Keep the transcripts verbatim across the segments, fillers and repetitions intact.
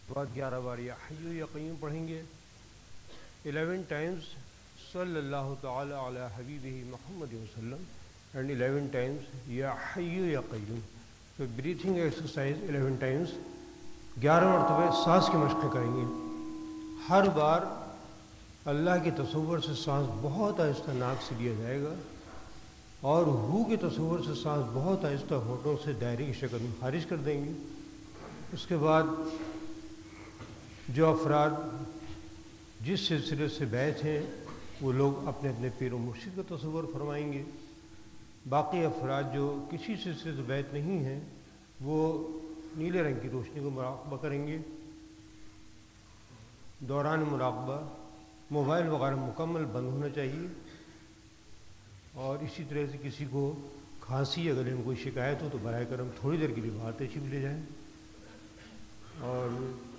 بعد گیارہ بار یا حی یا قیوم پڑھیں گے. الیون ٹائمز صلی اللہ تعالی علی حبیبہ محمد وسلم اینڈ الیون ٹائمز یا حی یا قیوم. تو بریتھنگ ایکسرسائز الیون ٹائمز گیارہ مرتبہ سانس کی مشقیں کریں گے. ہر بار اللہ کے تصور سے سانس بہت آہستہ ناک سے لیا جائے گا اور ہو کے تصور سے سانس بہت آہستہ ہونٹوں سے دائرے کی شکل میں خارج کر دیں گے. اس کے بعد جو افراد جس سلسلے سے بیعت ہیں وہ لوگ اپنے اپنے پیر و مرشد کا تصور فرمائیں گے. باقی افراد جو کسی سلسلے سے بیعت نہیں ہیں وہ نیلے رنگ کی روشنی کو مراقبہ کریں گے. دوران مراقبہ موبائل وغیرہ مکمل بند ہونا چاہیے اور اسی طرح سے کسی کو کھانسی یا گلے میں کوئی شکایت ہو تو براہ کرم تھوڑی دیر کے لیے باہر تشریف لے جائیں. اور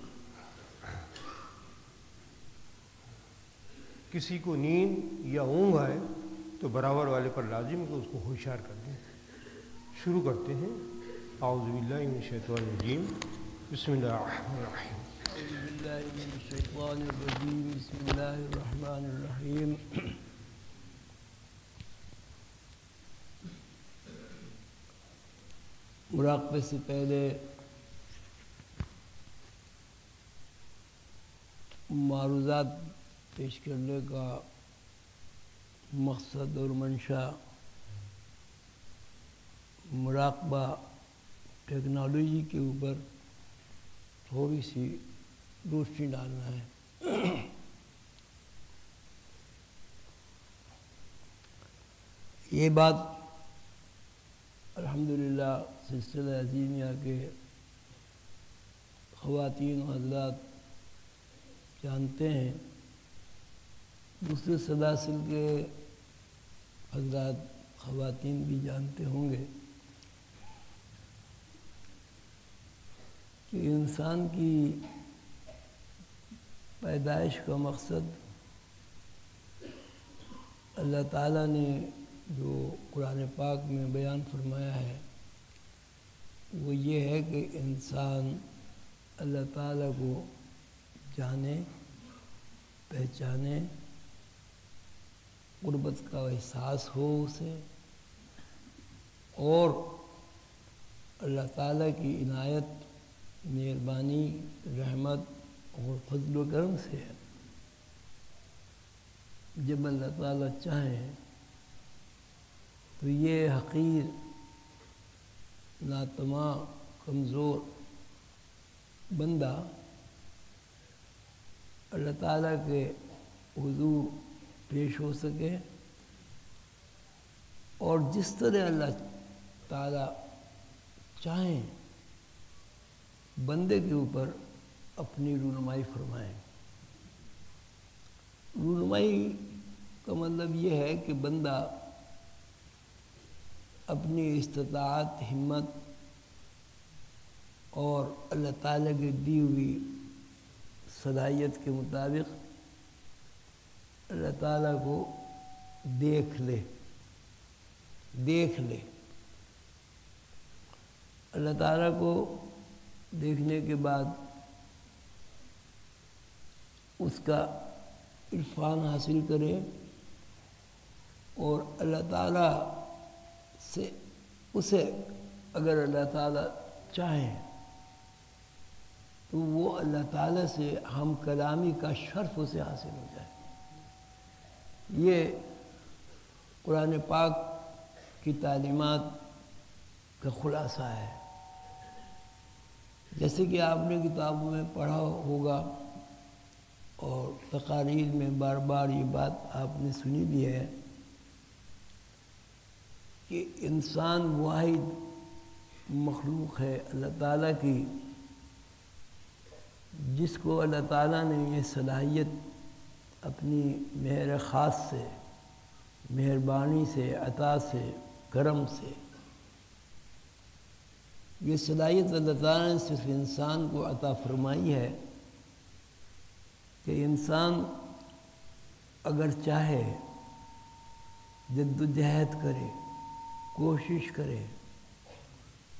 کسی کو نیند یا اونگ آئے تو برابر والے پر لازم کو اس کو ہوشیار کر دیں. شروع کرتے ہیں. اعوذ باللہ من الشیطان الرجیم بسم اللہ الرحمن الرحیم. اعوذ باللہ من الشیطان الرجیم بسم اللہ الرحمن الرحیم. مراقبے سے پہلے معروضات پیش کرنے کا مقصد اور منشا مراقبہ ٹیکنالوجی کے اوپر تھوڑی سی روشنی ڈالنا ہے. یہ بات الحمدللہ سلسلہ عظیمیہ کے خواتین و حضرات جانتے ہیں. دوسرے سلاسل کے حضرات خواتین بھی جانتے ہوں گے کہ انسان کی پیدائش کا مقصد اللہ تعالیٰ نے جو قرآن پاک میں بیان فرمایا ہے وہ یہ ہے کہ انسان اللہ تعالیٰ کو جانے پہچانے قربت کا احساس ہو اسے اور اللہ تعالیٰ کی عنایت مہربانی رحمت اور فضل و کرم سے جب اللہ تعالیٰ چاہیں تو یہ حقیر ناتماں کمزور بندہ اللہ تعالیٰ کے حضور پیش ہو سکے اور جس طرح اللہ تعالیٰ چاہیں بندے کے اوپر اپنی رونمائی فرمائیں. رونمائی کا مطلب یہ ہے کہ بندہ اپنی استطاعت ہمت اور اللہ تعالیٰ کی دی ہوئی صلاحیت کے مطابق اللہ تعالیٰ کو دیکھ لے دیکھ لے اللہ تعالیٰ کو دیکھنے کے بعد اس کا عرفان حاصل کرے اور اللہ تعالیٰ سے اسے اگر اللہ تعالیٰ چاہیں تو وہ اللہ تعالیٰ سے ہم کلامی کا شرف اسے حاصل ہو جائے. یہ قرآن پاک کی تعلیمات کا خلاصہ ہے. جیسے کہ آپ نے کتابوں میں پڑھا ہوگا اور تقاریر میں بار بار یہ بات آپ نے سنی بھی ہے کہ انسان واحد مخلوق ہے اللہ تعالیٰ کی جس کو اللہ تعالیٰ نے یہ صلاحیت اپنی مہر خاص سے مہربانی سے عطا سے کرم سے یہ صلاحیت اللہ تعالیٰ نے صرف انسان کو عطا فرمائی ہے کہ انسان اگر چاہے جد و جہد کرے کوشش کرے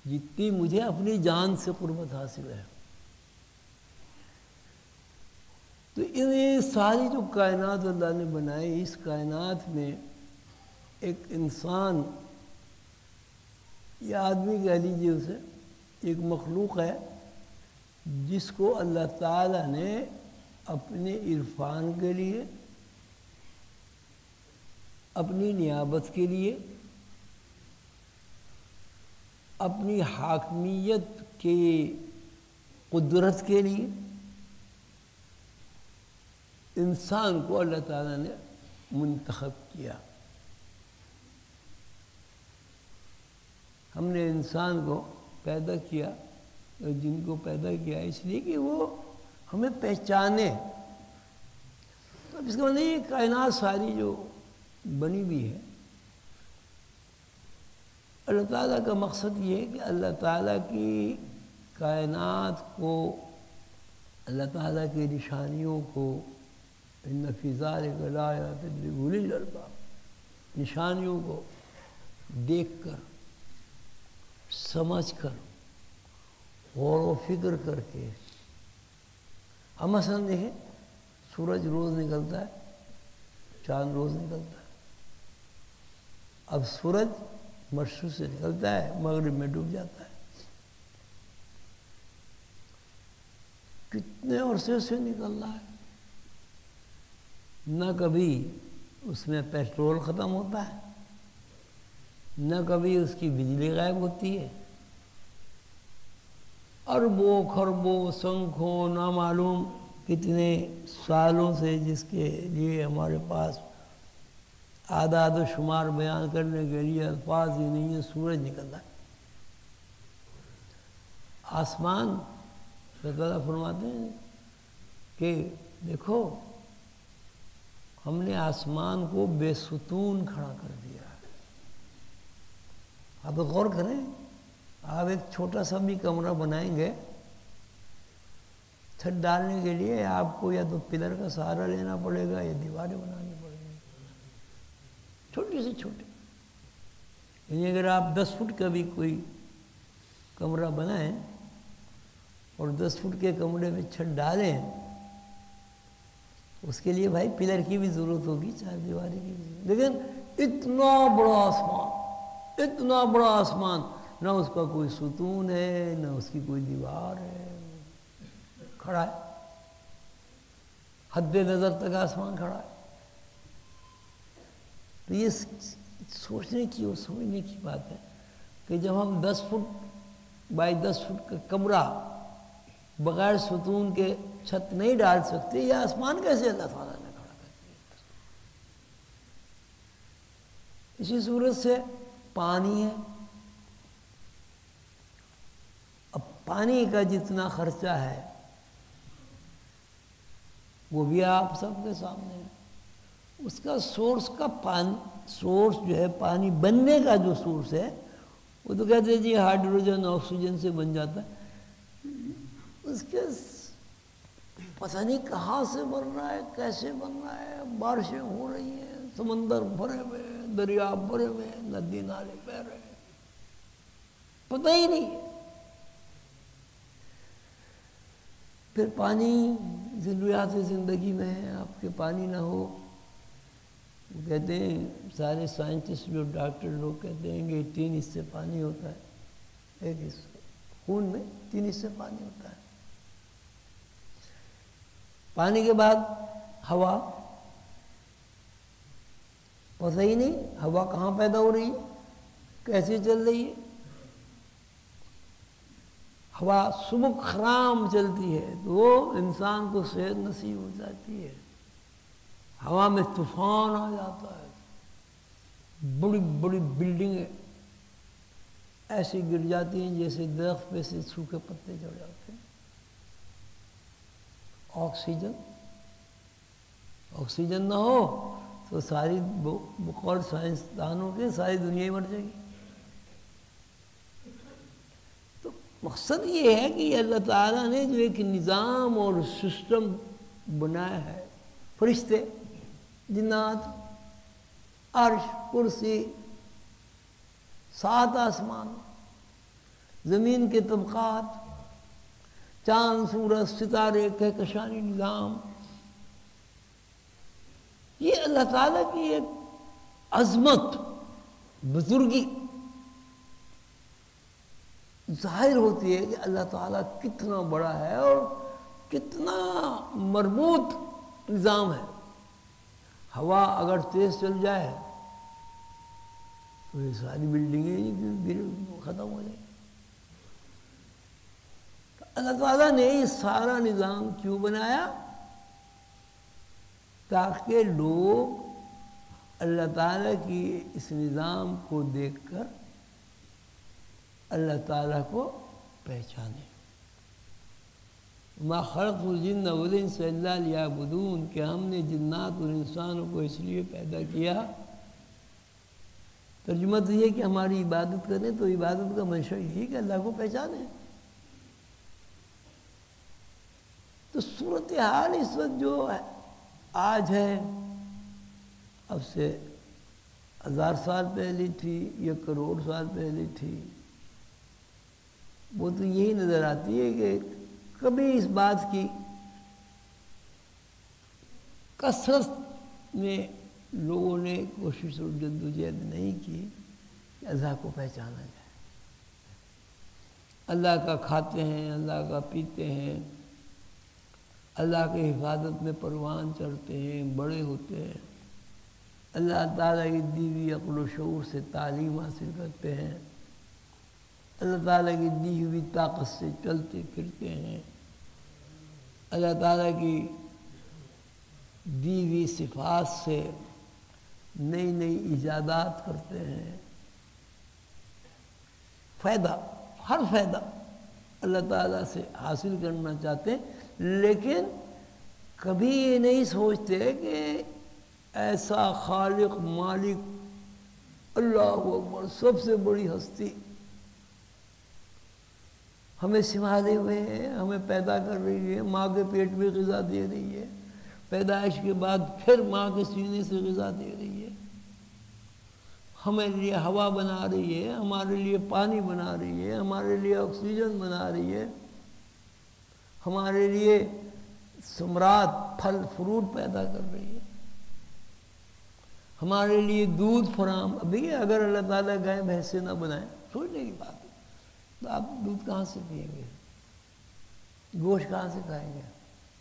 جتنی مجھے اپنی جان سے قربت حاصل ہے. تو ان ساری جو کائنات اللہ نے بنائی، اس کائنات میں ایک انسان یا آدمی کہہ لیجیے اسے، ایک مخلوق ہے جس کو اللہ تعالیٰ نے اپنے عرفان کے لیے، اپنی نیابت کے لیے، اپنی حاکمیت کی قدرت کے لیے انسان کو اللہ تعالیٰ نے منتخب کیا. ہم نے انسان کو پیدا کیا اور جن کو پیدا کیا اس لیے کہ وہ ہمیں پہچانے. تو اس کا مطلب یہ کائنات ساری جو بنی ہوئی ہے، اللہ تعالیٰ کا مقصد یہ ہے کہ اللہ تعالیٰ کی کائنات کو، اللہ تعالیٰ کی نشانیوں کو، ان فی ذالک لآیات لأولی الالباب، نشانیوں کو دیکھ کر، سمجھ کر، غور و فکر کر کے. ہم مثلا دیکھیں سورج روز نکلتا ہے، چاند روز نکلتا ہے. اب سورج مشرق سے نکلتا ہے، مغرب میں ڈوب جاتا ہے. کتنے عرصے سے نکل رہا ہے، نہ کبھی اس میں پیٹرول ختم ہوتا ہے، نہ کبھی اس کی بجلی غائب ہوتی ہے. اربوں خربوں سنکھوں نامعلوم کتنے سالوں سے جس کے لیے ہمارے پاس اعداد و شمار بیان کرنے کے لیے الفاظ ہی نہیں ہے، سورج نکلتا ہے. آسمان اللہ تعالیٰ فرماتے ہیں کہ دیکھو ہم نے آسمان کو بے ستون کھڑا کر دیا ہے. آپ غور کریں، آپ ایک چھوٹا سا بھی کمرہ بنائیں گے، چھت ڈالنے کے لیے آپ کو یا تو پلر کا سہارا لینا پڑے گا یا دیواریں بنانی پڑے گی، چھوٹی سے چھوٹی. یعنی اگر آپ دس فٹ کا بھی کوئی کمرہ بنائیں اور دس فٹ کے کمرے میں چھت ڈالیں، اس کے لیے بھائی پلر کی بھی ضرورت ہوگی، چار دیواری کی بھی ضرورت. لیکن اتنا بڑا آسمان، اتنا بڑا آسمان، نہ اس کا کوئی ستون ہے، نہ اس کی کوئی دیوار ہے، کھڑا ہے. حد نظر تک آسمان کھڑا ہے. تو یہ سوچنے کی اور سمجھنے کی بات ہے کہ جب ہم دس فٹ بائی دس فٹ کا کمرہ بغیر ستون کے چھت نہیں ڈال سکتے، یہ آسمان کیسے اللہ تعالیٰ نے کھڑا کر دیا. اسی صورت سے پانی ہے. اب پانی کا جتنا خرچہ ہے وہ بھی آپ سب کے سامنے ہے. اس کا سورس کا پانی، سورس جو ہے پانی بننے کا جو سورس ہے وہ تو کہتے ہیں جی ہائیڈروجن آکسیجن سے بن جاتا ہے. اس کے پتہ نہیں کہاں سے بن رہا ہے، کیسے بن رہا ہے. بارشیں ہو رہی ہیں، سمندر بھرے ہوئے، دریا بھرے ہوئے، ندی نالے بہہ رہے ہیں، پتہ ہی نہیں. پھر پانی ضروریات زندگی میں ہے. آپ کے پانی نہ ہو، وہ کہتے ہیں سارے سائنٹسٹ جو ڈاکٹر لوگ کہتے ہیں کہ تین حصے پانی ہوتا ہے. ایک حصہ خون میں تین حصے پانی ہوتا ہے. پانی کے بعد ہوا، پتہ ہی نہیں ہوا کہاں پیدا ہو رہی ہے، کیسے چل رہی ہے. ہوا صبح خرام چلتی ہے تو وہ انسان کو صحت نصیب ہو جاتی ہے. ہوا میں طوفان آ جاتا ہے، بڑی بڑی بلڈنگیں ایسی گر جاتی ہیں جیسے درخت پہ سے سوکھے پتے جڑ جاتے ہیں. آکسیجن آکسیجن نہ ہو تو ساری بقول سائنسدانوں کے ساری دنیا ہی مر جائے گی. تو مقصد یہ ہے کہ اللہ تعالیٰ نے جو ایک نظام اور سسٹم بنایا ہے، فرشتے، جنات، عرش، کرسی، سات آسمان، زمین کے طبقات، چاند سورج ستارے کہکشانی نظام، یہ اللہ تعالیٰ کی ایک عظمت، بزرگی ظاہر ہوتی ہے کہ اللہ تعالیٰ کتنا بڑا ہے اور کتنا مربوط نظام ہے۔ ہوا اگر تیز چل جائے تو یہ ساری بلڈنگیں ختم ہو جائیں۔ اللہ تعالیٰ نے یہ سارا نظام کیوں بنایا؟ تاکہ لوگ اللہ تعالیٰ کی اس نظام کو دیکھ کر اللہ تعالیٰ کو پہچانے۔ ما خلقت الجن والانس الا لیعبدون، کہ ہم نے جنات اور انسانوں کو اس لیے پیدا کیا، ترجمہ تو یہ کہ ہماری عبادت کریں، تو عبادت کا منشا یہ کہ اللہ کو پہچانے۔ تو صورتحال اس وقت جو آج ہے، اب سے ہزار سال پہلے تھی یا کروڑ سال پہلے تھی، وہ تو یہی نظر آتی ہے کہ کبھی اس بات کی کثرت میں لوگوں نے کوشش اور جدوجہد نہیں کی کہ اللہ کو پہچانا جائے۔ اللہ کا کھاتے ہیں، اللہ کا پیتے ہیں، اللہ کی حفاظت میں پروان چڑھتے ہیں، بڑے ہوتے ہیں، اللہ تعالیٰ کی دی ہوئی عقل و شعور سے تعلیم حاصل کرتے ہیں، اللہ تعالیٰ کی دی ہوئی طاقت سے چلتے پھرتے ہیں، اللہ تعالیٰ کی دی ہوئی صفات سے نئی نئی ایجادات کرتے ہیں۔ فائدہ، ہر فائدہ اللہ تعالیٰ سے حاصل کرنا چاہتے ہیں، لیکن کبھی یہ نہیں سوچتے کہ ایسا خالق مالک اللہ اکبر سب سے بڑی ہستی ہمیں سنبھالے ہوئے ہیں، ہمیں پیدا کر رہی ہے، ماں کے پیٹ میں غذا دے رہی ہے، پیدائش کے بعد پھر ماں کے سینے سے غذا دے رہی ہے، ہمارے لیے ہوا بنا رہی ہے، ہمارے لیے پانی بنا رہی ہے، ہمارے لیے آکسیجن بنا رہی ہے، ہمارے لیے ثمرات پھل فروٹ پیدا کر رہی ہے، ہمارے لیے دودھ فراہم۔ ابھی اگر اللہ تعالیٰ گائے بھینسیں نہ بنائیں، سوچنے کی بات ہے، تو آپ دودھ کہاں سے پئیں گے؟ گوشت کہاں سے کھائیں گے؟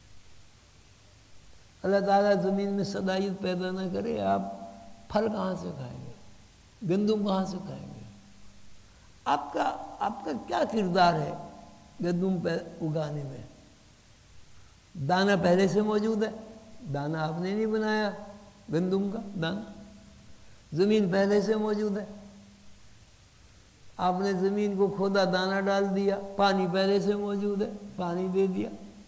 اللہ تعالیٰ زمین میں صلاحیت پیدا نہ کرے، آپ پھل کہاں سے کھائیں گے؟ گندم کہاں سے کھائیں گے؟ آپ کا آپ کا کیا کردار ہے گندم پہ اگانے میں؟ دانہ پہلے سے موجود ہے، دانہ آپ نے نہیں بنایا، گندم کا دانہ زمین پہلے سے موجود ہے، آپ نے زمین کو کھودا، دانہ ڈال دیا، پانی پہلے سے موجود ہے، پانی دے دیا،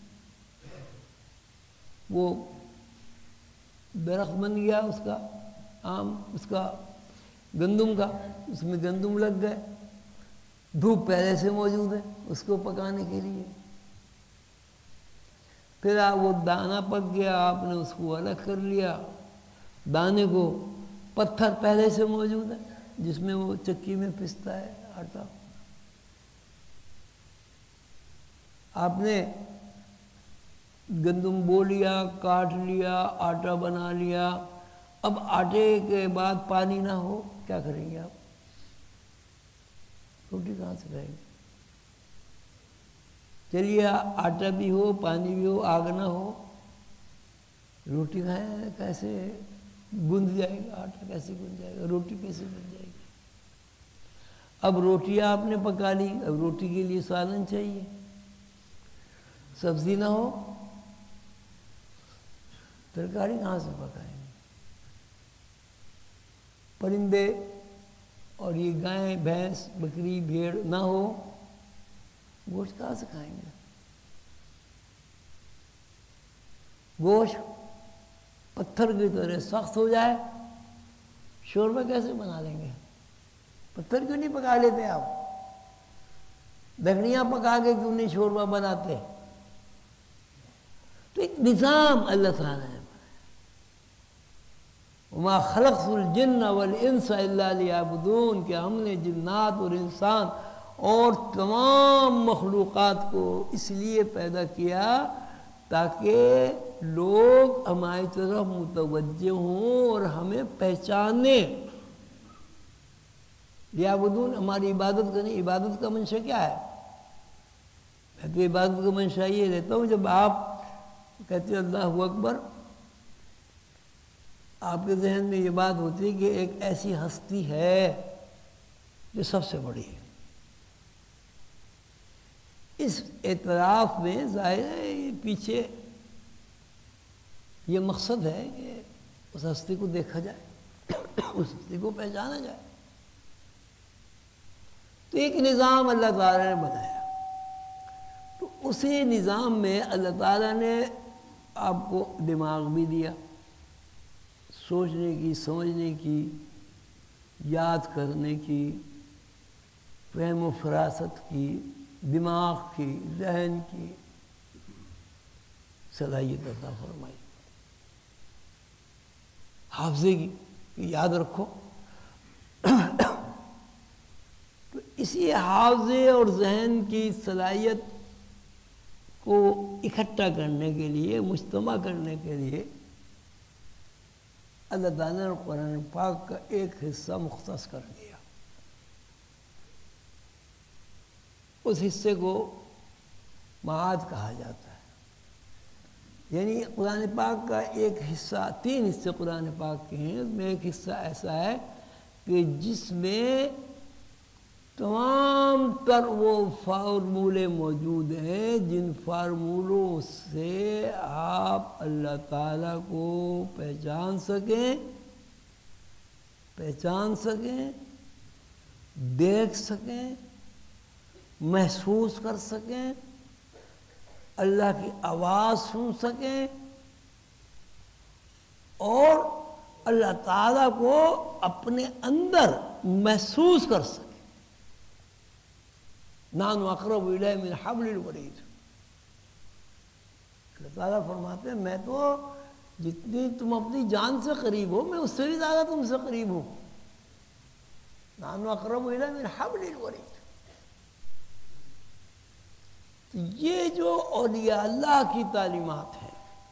وہ درخت بن گیا اس کا آم، اس کا گندم کا، اس میں گندم لگ گئے، دھوپ پہلے سے موجود ہے اس کو پکانے کے لیے، پھر آپ وہ دانہ پک گیا، آپ نے اس کو الگ کر لیا، دانے کو، پتھر پہلے سے موجود ہے جس میں وہ چکی میں پستا ہے آٹا، آپ نے گندم بو لیا، کاٹ لیا، آٹا بنا لیا، اب آٹے کے بعد پانی نہ ہو کیا کریں گے آپ؟ روٹی کہاں سے کھائیں گے؟ چلیے آٹا بھی ہو، پانی بھی ہو، آگ نہ ہو، روٹی کھائیں کیسے؟ گند جائے گا آٹا، کیسے گند جائے گا؟ روٹی کیسے بن جائے گی؟ اب روٹی آپ نے پکا لی، اب روٹی کے لیے سالن چاہیے، سبزی نہ ہو ترکاری کہاں سے پکائیں گے؟ پرندے اور یہ گائیں بھینس بکری بھیڑ نہ ہو، گوشت کہاں سے کھائیں گے؟ گوشت پتھر کی طرح سخت ہو جائے، شوربہ کیسے بنا لیں گے؟ پتھر کیوں نہیں پکا لیتے آپ؟ لکڑیاں پکا کے کیوں نہیں شوربہ بناتے؟ تو ایک نظام اللہ تعالیٰ نے، وما خلقت الجن والانس الا لیعبدون، کہ ہم نے جنات اور انسان اور تمام مخلوقات کو اس لیے پیدا کیا تاکہ لوگ ہماری طرف متوجہ ہوں اور ہمیں پہچانیں۔ لیعبدون، ہماری عبادت کریں۔ عبادت کا منشا کیا ہے؟ میں تو عبادت کا منشا یہ لیتا ہوں جب آپ کہتے ہیں اللہ اکبر، آپ کے ذہن میں یہ بات ہوتی ہے کہ ایک ایسی ہستی ہے جو سب سے بڑی ہے۔ اس اعتراف میں ظاہر ہے یہ پیچھے یہ مقصد ہے کہ اس ہستی کو دیکھا جائے، اس ہستی کو پہچانا جائے۔ تو ایک نظام اللہ تعالیٰ نے بنایا، تو اسی نظام میں اللہ تعالیٰ نے آپ کو دماغ بھی دیا، سوچنے کی، سمجھنے کی، یاد کرنے کی، فہم و فراست کی، دماغ کی، ذہن کی صلاحیت عطا فرمائی، حافظے کی کہ یاد رکھو۔ تو اسی حافظے اور ذہن کی صلاحیت کو اکٹھا کرنے کے لیے، مجتمع کرنے کے لیے اللہ تعالیٰ نے قرآن پاک کا ایک حصہ مختص کر دیا۔ اس حصے کو معاد کہا جاتا ہے، یعنی قرآن پاک کا ایک حصہ، تین حصے قرآن پاک کے ہیں، اس میں ایک حصہ ایسا ہے کہ جس میں تمام تر وہ فارمولے موجود ہیں جن فارمولوں سے آپ اللہ تعالیٰ کو پہچان سکیں پہچان سکیں دیکھ سکیں، محسوس کر سکیں، اللہ کی آواز سن سکیں اور اللہ تعالیٰ کو اپنے اندر محسوس کر سکیں۔ نحن اقرب الیہ من حبل الورید، اللہ تعالیٰ فرماتے ہیں میں تو جتنی تم اپنی جان سے قریب ہو میں اس سے بھی زیادہ تم سے قریب ہوں۔ نحن اقرب الیہ من حبل الورید۔ یہ جو اولیاء اللہ کی تعلیمات ہیں،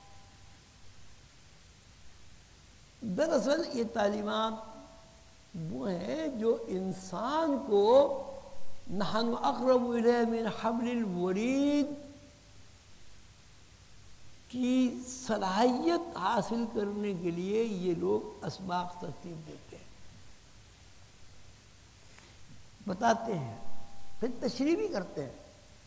دراصل یہ تعلیمات وہ ہیں جو انسان کو نحن اقرب الیہ من حبل الورید کی صلاحیت حاصل کرنے کے لیے یہ لوگ اسباق ترتیب دیتے ہیں، بتاتے ہیں، پھر تشریح بھی کرتے ہیں۔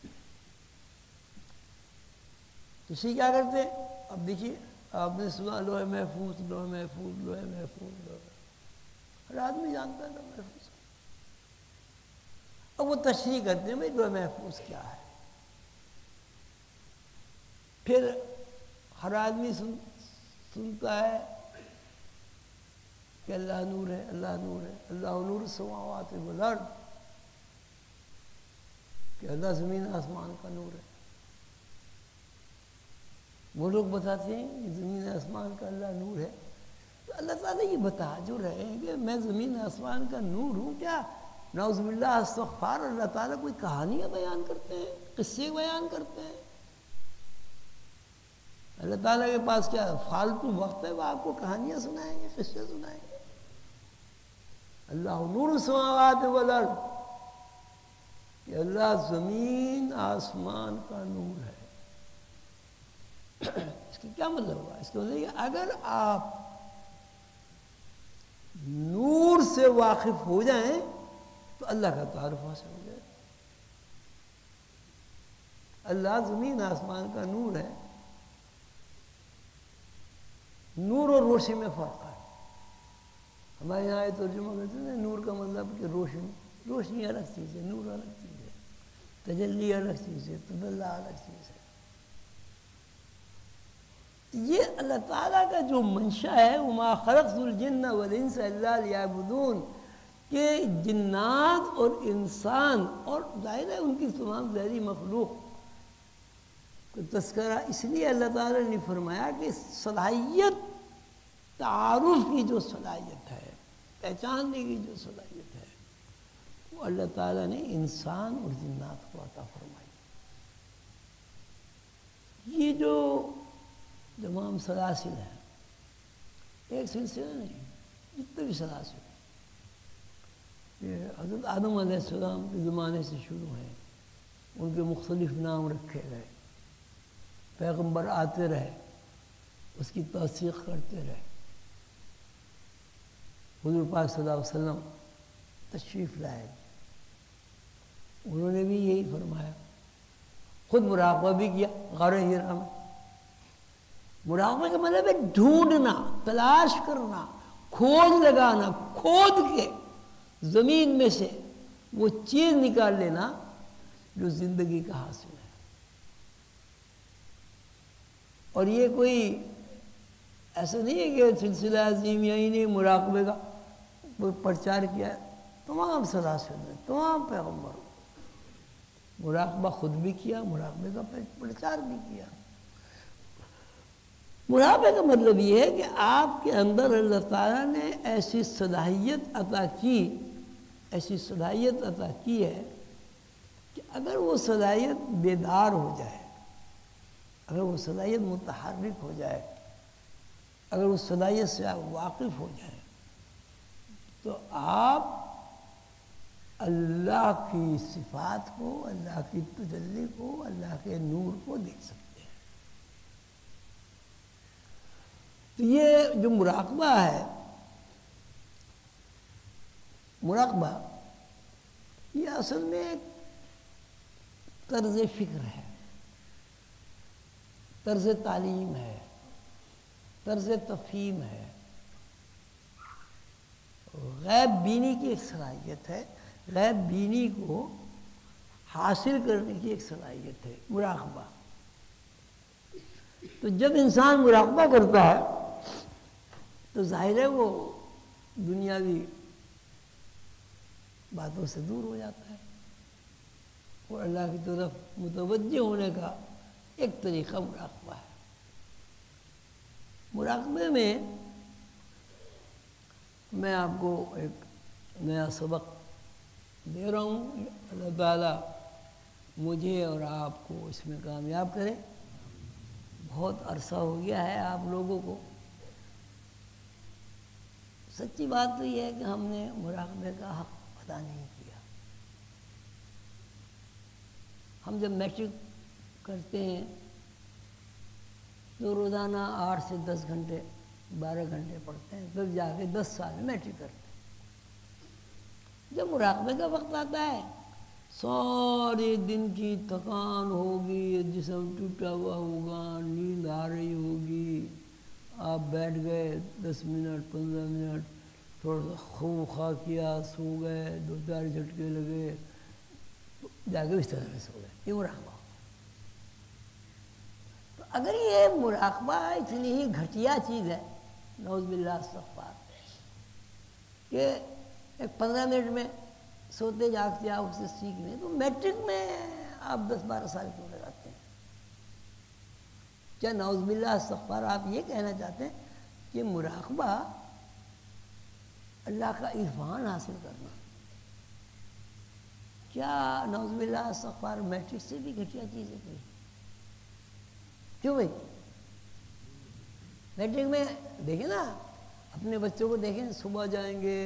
تشریح کیا کرتے ہیں؟ اب دیکھیے، آپ نے سنا لوح محفوظ، لوح محفوظ، لوح محفوظ، لوح محفوظ، ہر آدمی جانتا ہے لوح محفوظ۔ اب وہ تشریح کرتے ہیں بھائی لوح محفوظ کیا ہے، پھر ہر آدمی سن سنتا ہے کہ اللہ نور ہے، اللہ نور ہے، اللہ نور السماوات والارض، کہ اللہ زمین آسمان کا نور ہے۔ وہ لوگ بتاتے ہیں کہ زمین آسمان کا اللہ نور ہے، تو اللہ تعالیٰ یہ بتا جو رہے ہیں کہ میں زمین آسمان کا نور ہوں، کیا نعوذ باللہ استغفار، اللہ تعالیٰ کوئی کہانیاں بیان کرتے ہیں، قصے بیان کرتے ہیں؟ اللہ تعالیٰ کے پاس کیا فالتو وقت ہے وہ آپ کو کہانیاں سنائیں گے، قصے سنائیں گے؟ اللہ نور السماوات والارض، کہ اللہ زمین آسمان کا نور ہے۔ اس کا کیا مطلب ہوا؟ اس کا مطلب ہے کہ اگر آپ نور سے واقف ہو جائیں تو اللہ کا تعارف حاصل ہو جائے۔ اللہ زمین آسمان کا نور ہے۔ نور اور روشنی میں فرق ہے۔ ہمارے یہاں یہ ترجمہ کرتے ہیں نور کا مطلب کہ روشنی، روشنی الگ چیز ہے، نور الگ چیز ہے، تجلی الگ چیز ہے، تدلی الگ چیز ہے۔ یہ اللہ تعالیٰ کا جو منشا ہے وما خلقت الجن والانس الا لیعبدون، کہ جنات اور انسان اور ظاہر ہے ان کی تمام ظاہری مخلوق کو تذکرہ اس لیے اللہ تعالیٰ نے فرمایا کہ صلاحیت تعارف کی جو صلاحیت ہے، پہچاننے کی جو صلاحیت ہے، وہ اللہ تعالیٰ نے انسان اور جنات کو عطا فرمائی۔ یہ جو تمام سلاسل ہیں، ایک سلسلہ نہیں، جتنے بھی سلاسل ہیں یہ حضرت آدم علیہ السلام کے زمانے سے شروع ہیں، ان کے مختلف نام رکھے گئے، پیغمبر آتے رہے، اس کی توثیق کرتے رہے، حضور پاک صلی اللہ علیہ وسلم تشریف لائے، انہوں نے بھی یہی فرمایا، خود مراقبہ بھی کیا غار ہیرا میں۔ مراقبہ کا مطلب ہے ڈھونڈنا، تلاش کرنا، کھوج لگانا، کھود کے زمین میں سے وہ چیز نکال لینا جو زندگی کا حاصل ہے۔ اور یہ کوئی ایسا نہیں ہے کہ سلسلہ عظیم یہی نہیں مراقبے کا پرچار کیا ہے، تمام سلاسل نے، تمام پیغمبروں مراقبہ خود بھی کیا، مراقبے کا پرچار بھی کیا۔ مراقبے کا مطلب یہ ہے کہ آپ کے اندر اللہ تعالیٰ نے ایسی صلاحیت عطا کی ایسی صلاحیت عطا کی ہے کہ اگر وہ صلاحیت بیدار ہو جائے، اگر وہ صلاحیت متحرک ہو جائے، اگر اس صلاحیت سے آپ واقف ہو جائیں تو آپ اللہ کی صفات کو، اللہ کی تجلی کو، اللہ کے نور کو دیکھ سکتے ہیں۔ تو یہ جو مراقبہ ہے، مراقبہ یہ اصل میں ایک طرز فکر ہے، طرز تعلیم ہے، طرز تفہیم ہے، غیب بینی کی ایک صلاحیت ہے، غیب بینی کو حاصل کرنے کی ایک صلاحیت ہے مراقبہ۔ تو جب انسان مراقبہ کرتا ہے تو ظاہر ہے وہ دنیاوی باتوں سے دور ہو جاتا ہے اور اللہ کی طرف متوجہ ہونے کا ایک طریقہ مراقبہ ہے۔ مراقبے میں میں آپ کو ایک نیا سبق دے رہا ہوں، اللہ تعالیٰ مجھے اور آپ کو اس میں کامیاب کرے۔ بہت عرصہ ہو گیا ہے آپ لوگوں کو، سچی بات تو یہ ہے کہ ہم نے مراقبے کا حق ادا نہیں کیا۔ ہم جب میٹرک کرتے ہیں تو روزانہ آٹھ سے دس گھنٹے بارہ گھنٹے پڑھتے ہیں، پھر جا کے دس سال میں میٹرک کرتے ہیں۔ جب مراقبے کا وقت آتا ہے، سارے دن کی تھکان ہوگی، جسم ٹوٹا ہوا ہوگا، نیند آ رہی ہوگی، آپ بیٹھ گئے دس منٹ پندرہ منٹ تھوڑا سا خو خواہ کیا، سو گئے، دو چار جھٹکے لگے، جا کے بستر میں سو گئے، یہ مراقبہ۔ تو اگر یہ مراقبہ اتنی ہی گھٹیا چیز ہے، نعوذ باللہ استغفار، کہ ایک پندرہ منٹ میں سوتے جاگتے آپ اسے سیکھ لیں، تو میٹرک میں آپ دس بارہ سال کیوں لگاتے ہیں؟ کیا نعوذ باللہ استغفار آپ یہ کہنا چاہتے ہیں کہ مراقبہ اللہ کا عرفان حاصل کرنا، کیا نعوذ باللہ استغفار میٹرک سے بھی گھٹیا چیز ہے کوئی؟ کیوں بھائی؟ میٹرک میں دیکھیں نا، اپنے بچوں کو دیکھیں، صبح جائیں گے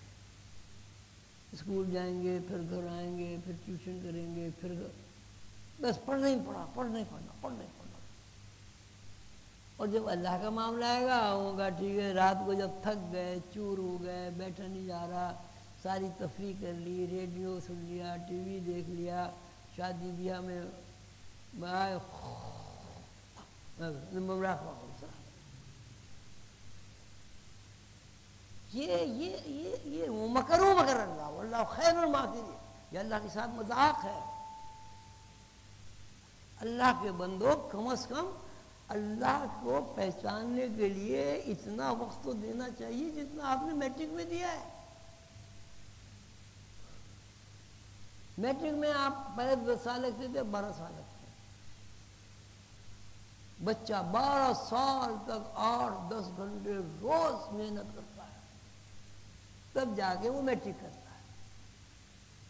اسکول جائیں گے، پھر گھر آئیں گے، پھر ٹیوشن کریں گے، پھر بس پڑھنا ہی پڑھا پڑھنا ہی پڑھنا پڑھنا ہی پڑھنا اور جب اللہ کا معاملہ آئے گا ہوگا ٹھیک ہے، رات کو جب تھک گئے، چور ہو گئے، بیٹھا نہیں جا رہا، ساری تفریح کر لی، ریڈیو سن لیا، ٹی وی دیکھ لیا، شادی بیاہ میں آئے یہ یہ یہ یہ مکرو مکر اللہ واللہ خیر الماکرین، یہ اللہ کے ساتھ مذاق ہے۔ اللہ کے بندوں کم از کم اللہ کو پہچاننے کے لیے اتنا وقت تو دینا چاہیے جتنا آپ نے میٹرک میں دیا ہے۔ میٹرک میں آپ پہلے دس سال لگتے تھے، بارہ سال لگتے ہیں۔ بچہ بارہ سال تک آٹھ دس گھنٹے روز محنت کرتا ہے، تب جا کے وہ میٹرک کرتا ہے۔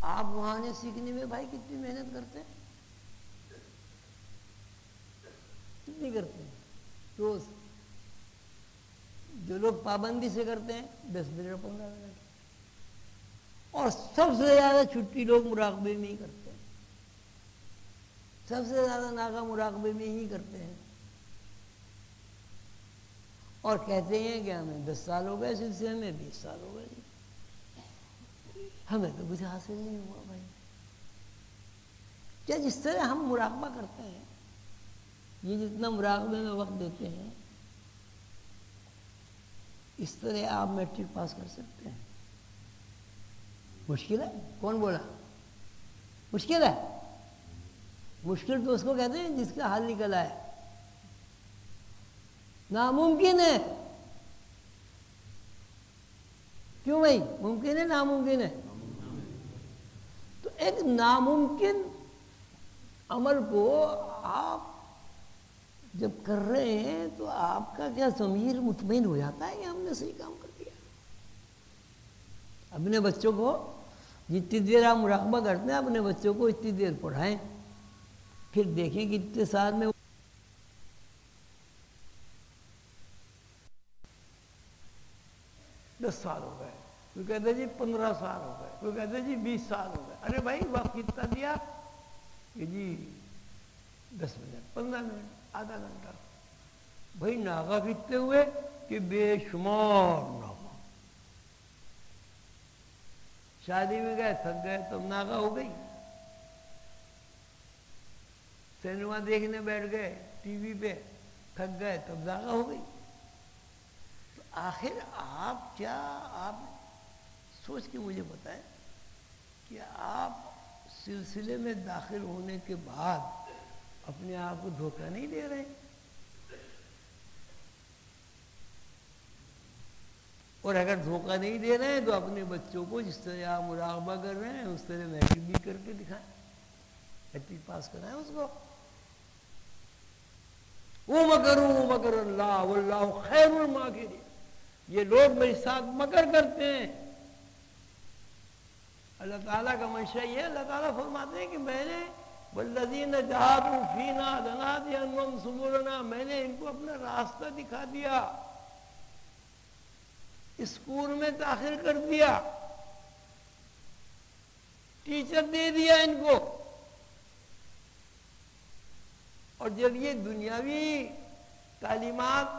آپ روحانیت سیکھنے میں بھائی کتنی محنت کرتے ہیں؟ کتنی کرتے ہیں روز؟ جو لوگ پابندی سے کرتے ہیں دس منٹ پندرہ منٹ، اور سب سے زیادہ چھٹی لوگ مراقبے میں ہی کرتے ہیں، سب سے زیادہ ناغہ مراقبے میں ہی کرتے ہیں، اور کہتے ہیں کہ ہمیں دس سال ہو گئے سلسلے میں، بیس سال ہو گئے، ہمیں تو کچھ حاصل نہیں ہوا بھائی۔ کیا جس طرح ہم مراقبہ کرتے ہیں، یہ جتنا مراقبے میں وقت دیتے ہیں، اس طرح آپ میٹرک پاس کر سکتے ہیں؟ مشکل ہے؟ کون بولا مشکل ہے؟ مشکل تو اس کو کہتے ہیں جس کا حل نکل آئے، ناممکن ہے۔ کیوں بھائی ممکن ہے ناممکن ہے؟ تو ایک ناممکن عمل کو آپ جب کر رہے ہیں تو آپ کا کیا ضمیر مطمئن ہو جاتا ہے کہ ہم نے صحیح کام کر دیا؟ اپنے بچوں کو جتنی دیر آپ مراقبہ کرتے ہیں اپنے بچوں کو اتنی دیر پڑھائیں، پھر دیکھیں کہ اتنے سال میں دس سال ہو گئے، کوئی کہتے ہیں جی پندرہ سال ہو گئے، کوئی کہتے ہیں جی بیس سال ہو گئے۔ ارے بھائی وقت کتنا دیا کہ جی دس منٹ، پندرہ منٹ، آدھا گھنٹہ۔ بھائی ناغہ کتنے ہوئے کہ بے شمار ناغہ۔ شادی میں گئے تھک گئے تو ناغہ ہو گئی، سینما دیکھنے بیٹھ گئے ٹی وی پہ تھک گئے تب ناغہ ہو گئی۔ تو آخر آپ کیا آپ سوچ کے مجھے بتائیں کہ آپ سلسلے میں داخل ہونے کے بعد اپنے آپ کو دھوکہ نہیں دے رہے ہیں؟ اور اگر دھوکہ نہیں دے رہے ہیں تو اپنے بچوں کو جس طرح آپ مراقبہ کر رہے ہیں اس طرح میٹرک بھی کر کے دکھائیں، میٹرک پاس کرائیں اس کو۔ وَمَكَرُوا مَكْرَ اللَّهِ وَاللَّهُ خَيْرُ الْمَاكِرِينَ۔ یہ لوگ میرے ساتھ مکر کرتے ہیں۔ اللہ تعالیٰ کا منشا یہ ہے، اللہ تعالیٰ فرماتے ہیں کہ میں نے وَالَّذِينَ جَاهَدُوا فِينَا لَنَهْدِيَنَّهُمْ سُبُلَنَا، میں نے ان کو اپنا راستہ دکھا دیا، اسکول میں داخل کر دیا، ٹیچر دے دیا ان کو، اور جب یہ دنیاوی تعلیمات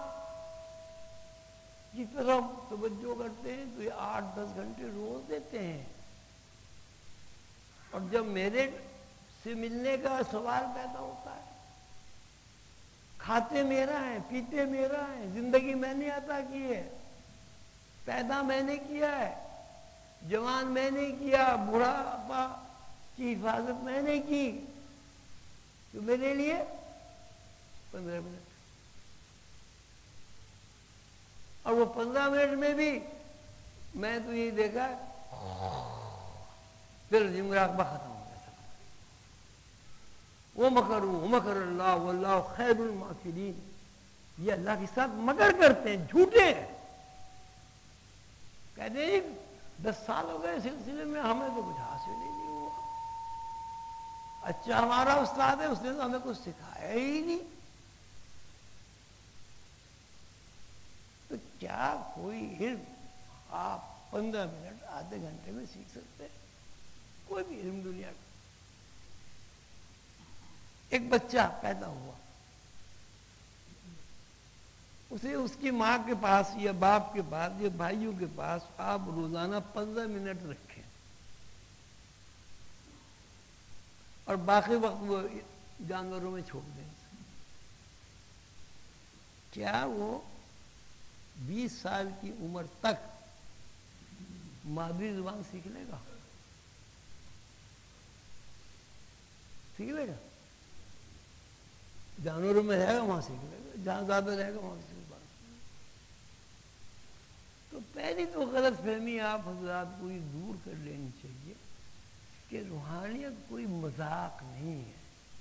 کی طرف توجہ کرتے ہیں تو یہ آٹھ دس گھنٹے روز دیتے ہیں، اور جب میرے سے ملنے کا سوال پیدا ہوتا ہے، کھاتے میرا ہے، پیتے میرا ہے، زندگی میں نے عطا کی ہے، پیدا میں نے کیا ہے، جوان میں نے کیا، بڑھاپا کی حفاظت میں نے کی، تو میرے لیے پندرہ منٹ، اور وہ پندرہ منٹ میں بھی میں تو یہ دیکھا پھر مراقبہ ختم ہو گیا۔ وَمَكَرُوا وَمَكَرَ اللَّهُ وَاللَّهُ خَيْرُ الْمَاكِرِينَ۔ یہ اللہ کے ساتھ مکر کرتے ہیں، جھوٹے ہیں، کہتے ہیں دس سال ہو گئے سلسلے میں ہمیں تو کچھ حاصل ہی نہیں ہوا۔ اچھا ہمارا استاد ہے، اس نے تو ہمیں کچھ سکھایا ہی نہیں۔ تو کیا کوئی علم آپ پندرہ منٹ آدھے گھنٹے میں سیکھ سکتے ہیں؟ کوئی بھی علم دنیا کا۔ ایک بچہ پیدا ہوا، اسے اس کی ماں کے پاس یا باپ کے پاس یا بھائیوں کے پاس آپ روزانہ پندرہ منٹ رکھیں، اور باقی وقت وہ جانوروں میں چھوڑ دیں، کیا وہ بیس سال کی عمر تک مادری زبان سیکھ لے گا؟ سیکھ لے گا؟ جانوروں میں رہے گا وہاں سیکھ لے گا، جہاں زیادہ رہے گا وہاں سیکھ لے گا۔ تو پہلی تو غلط فہمی آپ حضرات کو یہ دور کر لینی چاہیے کہ روحانیت کوئی مذاق نہیں ہے،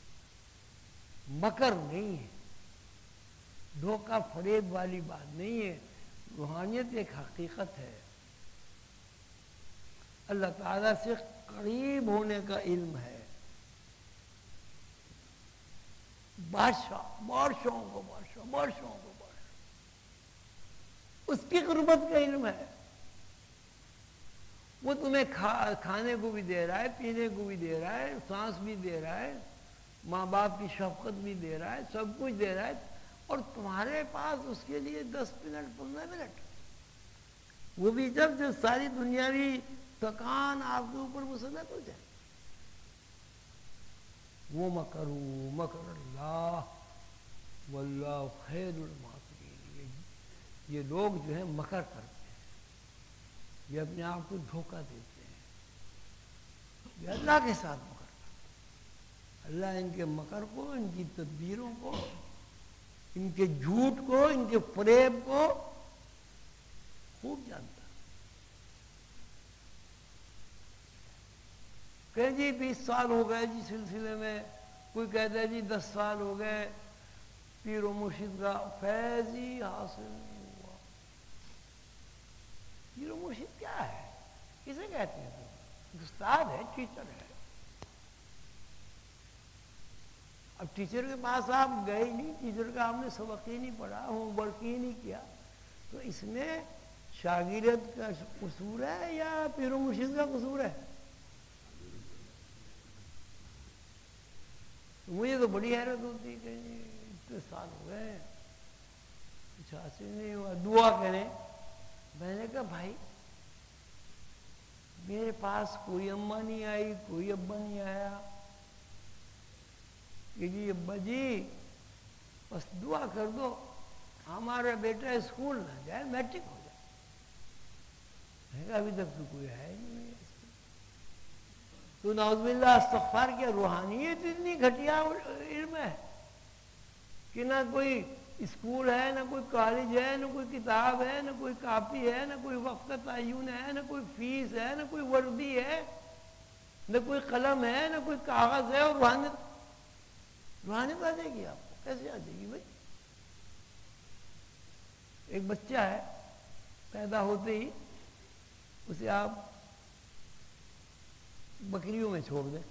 مکر نہیں ہے، دھوکہ فریب والی بات نہیں ہے۔ روحانیت ایک حقیقت ہے، اللہ تعالیٰ سے قریب ہونے کا علم ہے. بادشاہ بادشاہوں کو بادشاہ بادشاہوں کو بادشاہ اس کی قربت کا علم ہے. وہ تمہیں کھا کھانے کو بھی دے رہا ہے، پینے کو بھی دے رہا ہے، سانس بھی دے رہا ہے، ماں باپ کی شفقت بھی دے رہا ہے، سب کچھ دے رہا ہے، اور تمہارے پاس اس کے لیے دس منٹ پندرہ منٹ، وہ بھی جب جب ساری دنیاوی تھکان آپ کے اوپر مسلط ہو جائے. وہ مکروا مکر اللہ واللہ خیر الماکرین. یہ لوگ جو ہیں مکر کرتے ہیں، یہ اپنے آپ کو دھوکہ دیتے ہیں، یہ اللہ کے ساتھ مکر کرتے ہیں. اللہ ان کے مکر کو، ان کی تدبیروں کو، ان کے جھوٹ کو، ان کے فریب کو خوب جانتا. کہ جی بیس سال ہو گئے جی سلسلے میں، کوئی کہتا ہے جی دس سال ہو گئے، پیر و مرشد کا فیض ہی حاصل نہیں ہوا. پیر و مرشد کیا ہے؟ کسے کہتے ہیں؟ تو استاد ہے، ٹیچر ہے. اب ٹیچر کے پاس آپ گئے نہیں، ٹیچر کا آپ نے سبق ہی نہیں پڑھا، ہوم ورک ہی نہیں کیا، تو اس میں شاگرد کا قصور ہے یا پیر و مرشد کا قصور ہے؟ مجھے تو بڑی حیرت ہوتی ہے کہ اتنے سال ہو گئے کچھ حاصل نہیں ہوا، دعا کریں. میں نے کہا بھائی میرے پاس کوئی اماں نہیں آئی، کوئی ابا نہیں آیا کہ جی ابا جی بس دعا کر دو ہمارا بیٹا اسکول نہ جائے، میٹرک ہو جائے. میں نے کہا ابھی تک تو کوئی ہے ہی نہیں. تو نعوذ باللہ استغفار کیا روحانیت اتنی گھٹیا علم ہے کہ نہ کوئی اسکول ہے، نہ کوئی کالج ہے، نہ کوئی کتاب ہے، نہ کوئی کاپی ہے، نہ کوئی وقت کا تعین ہے، نہ کوئی فیس ہے، نہ کوئی وردی ہے، نہ کوئی قلم ہے، نہ کوئی کاغذ ہے، اور روحانیت روحانیت آ جائے گی آپ کو؟ کیسے آ جائے گی بھائی؟ ایک بچہ ہے، پیدا ہوتے ہی اسے آپ بکریوں میں چھوڑ دیں،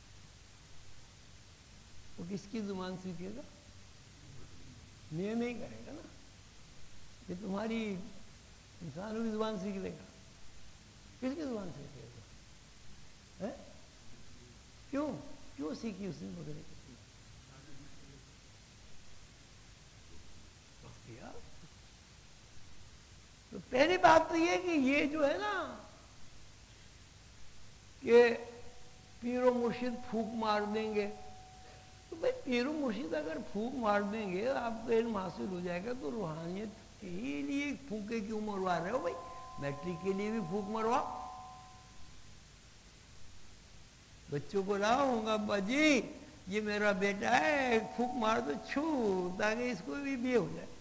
وہ کس کی زبان سیکھے گا؟ میں میں ہی کرے گا نا. یہ تمہاری انسانوں کی زبان سیکھ لے گا؟ کس کی زبان سیکھے گا؟ کیوں کیوں سیکھی اس نے بکری کی؟ تو پہلی بات تو یہ کہ یہ جو ہے نا کہ پیر و مرشد پھونک مار دیں گے، تو بھائی پیر و مرشد اگر پھونک مار دیں گے آپ کو علم حاصل ہو جائے گا، تو روحانیت کے لیے پھونکے کیوں مروا رہے ہو بھائی؟ میٹرک کے لیے بھی پھونک مروا. بچوں کو لاؤ ہوں گا ابا جی یہ میرا بیٹا ہے، پھونک مار دو چھو تاکہ اس کو بھی بھی ہو جائے.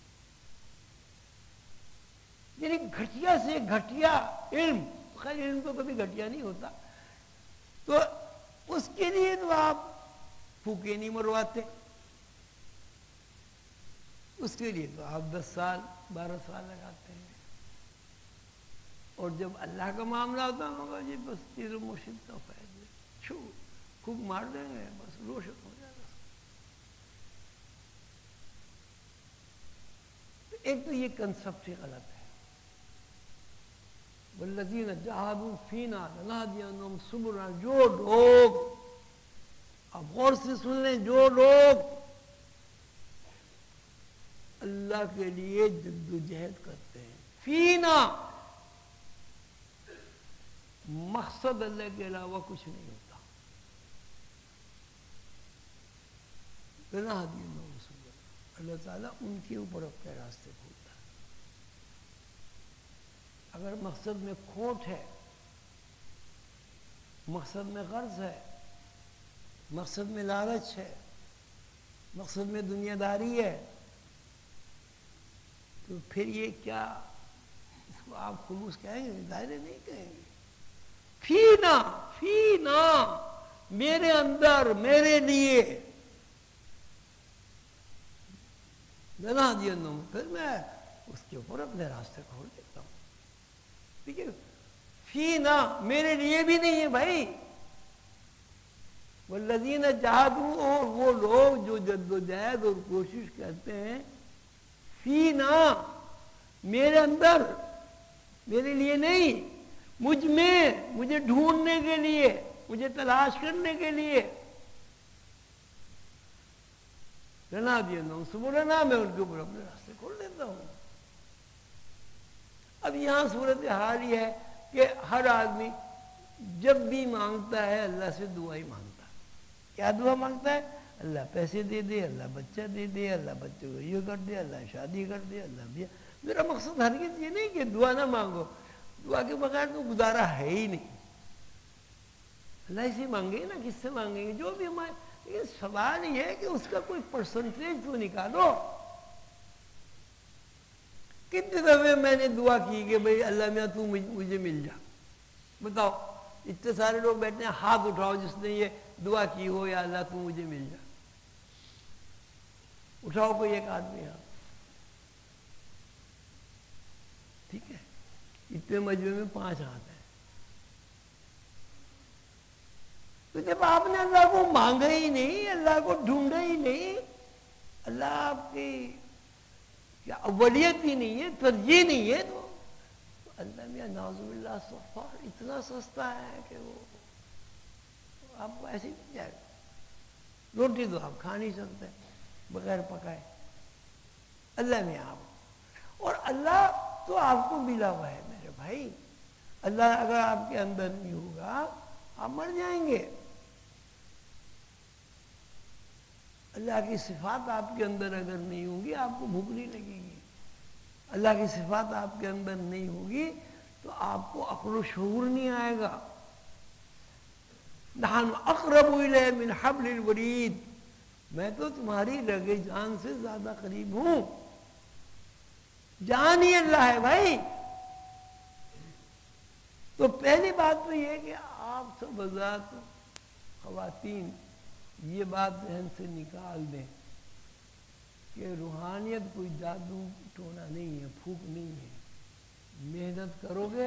یعنی گھٹیا سے گھٹیا علم، خیر علم تو کبھی گھٹیا نہیں ہوتا، تو اس کے لیے تو آپ پھوکے نہیں مرواتے، اس کے لیے تو آپ دس سال بارہ سال لگاتے ہیں. اور جب اللہ کا معاملہ ہوتا ہوگا جی بس پیر و مرشد کا فیض چھو خوب مار دیں گے بس روشن ہو جائے گا. ایک تو یہ کنسپٹ ہی غلط ہے. والذین جاہدوا فینا لنہدینہم سبلنا. جو لوگ، اب غور سے سن لیں، جو لوگ اللہ کے لیے جد و جہد کرتے ہیں، فینا مقصد اللہ کے علاوہ کچھ نہیں ہوتا، لنہدینہم سبلنا، اللہ تعالیٰ ان کے اوپر اپنے راستے کھولتا ہے. اگر مقصد میں کھوٹ ہے، مقصد میں غرض ہے، مقصد میں لالچ ہے، مقصد میں دنیا داری ہے، تو پھر یہ کیا اس کو آپ خلوص کہیں گے؟ ظاہر نہیں کہیں گے. فینا فینا میرے اندر، میرے لیے بنا دیا پھر میں اس کے اوپر اپنے راستے کھول دیتا ہوں. ٹھیک ہے، فینا میرے لیے بھی نہیں ہے بھائی. والذین جاہدوا اور وہ لوگ جو جد و جہد اور کوشش کرتے ہیں فینا میرے اندر میرے لیے نہیں مجھ میں مجھے ڈھونڈنے کے لیے مجھے تلاش کرنے کے لیے رنا دیا نہ سبحانہ میں ان کے اوپر اپنے راستے کھول دیتا ہوں. اب یہاں صورت حال یہ ہے کہ ہر آدمی جب بھی مانگتا ہے اللہ سے دعا ہی مانگتا ہے. کیا دعا مانگتا ہے؟ اللہ پیسے دے دے, اللہ بچہ دے دے, اللہ بچے کو یہ کر دے, اللہ شادی کر دے, اللہ بھی. میرا مقصد ہرگز یہ نہیں کہ دعا نہ مانگو, دعا کے بغیر تو گزارا ہے ہی نہیں. اللہ سے مانگیں گے نا, کس سے مانگیں گے؟ جو بھی ہمارے. لیکن سوال یہ ہے کہ اس کا کوئی پرسنٹیج تو نکالو. کتنے دفعے میں نے دعا کی کہ بھئی اللہ میاں تو مجھے مل جا. بتاؤ اتنے سارے لوگ بیٹھے ہیں, ہاتھ اٹھاؤ جس نے یہ دعا کی ہو یا اللہ تو مجھے مل جا. اٹھاؤ کوئی ایک آدمی یہاں. ٹھیک ہے, اتنے مجمع میں پانچ ہاتھ ہیں. تو جب آپ نے اللہ کو مانگا ہی نہیں, اللہ کو ڈھونڈا ہی نہیں, اللہ آپ کی کیا اولیت ہی نہیں ہے, ترجیح نہیں ہے, تو اللہ میاں نعوذ باللہ صفار اتنا سستا ہے کہ وہ آپ کو ایسے ہی مل جائے گا. روٹی تو آپ کھا نہیں سکتے بغیر پکائے. اللہ میاں آپ اور اللہ تو آپ کو ملا ہوا ہے میرے بھائی. اللہ اگر آپ کے اندر نہیں ہوگا آپ مر جائیں گے. اللہ کی صفات آپ کے اندر اگر نہیں ہوں گی آپ کو بھوک نہیں لگے گی. اللہ کی صفات آپ کے اندر نہیں ہوگی تو آپ کو عقل و شعور نہیں آئے گا. نحن اقرب الیہ من حبل الورید, میں تو تمہاری رگ جان سے زیادہ قریب ہوں. جان ہی اللہ ہے بھائی. تو پہلی بات تو یہ کہ آپ سب حضرات خواتین یہ بات ذہن سے نکال دیں کہ روحانیت کوئی جادو ٹونا نہیں ہے, پھوک نہیں ہے. محنت کرو گے,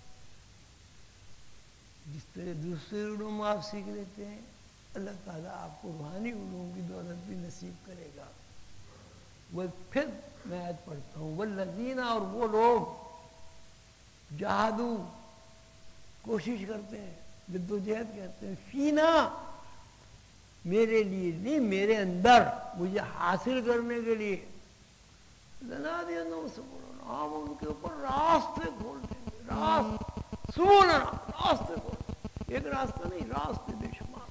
جس طرح دوسرے علوم آپ سیکھ لیتے ہیں اللہ تعالیٰ آپ کو روحانی علوم کی دولت بھی نصیب کرے گا. وہ پھر میں آیت پڑھتا ہوں, والذین اور وہ لوگ جہادو کوشش کرتے ہیں, جدوجہد کرتے ہیں, فینا میرے لیے نہیں میرے اندر مجھے حاصل کرنے کے لیے. ہم ان کے اوپر راستے کھول دیں گے. راست سونا راستے کھول, ایک راستہ نہیں راستے بے شمار.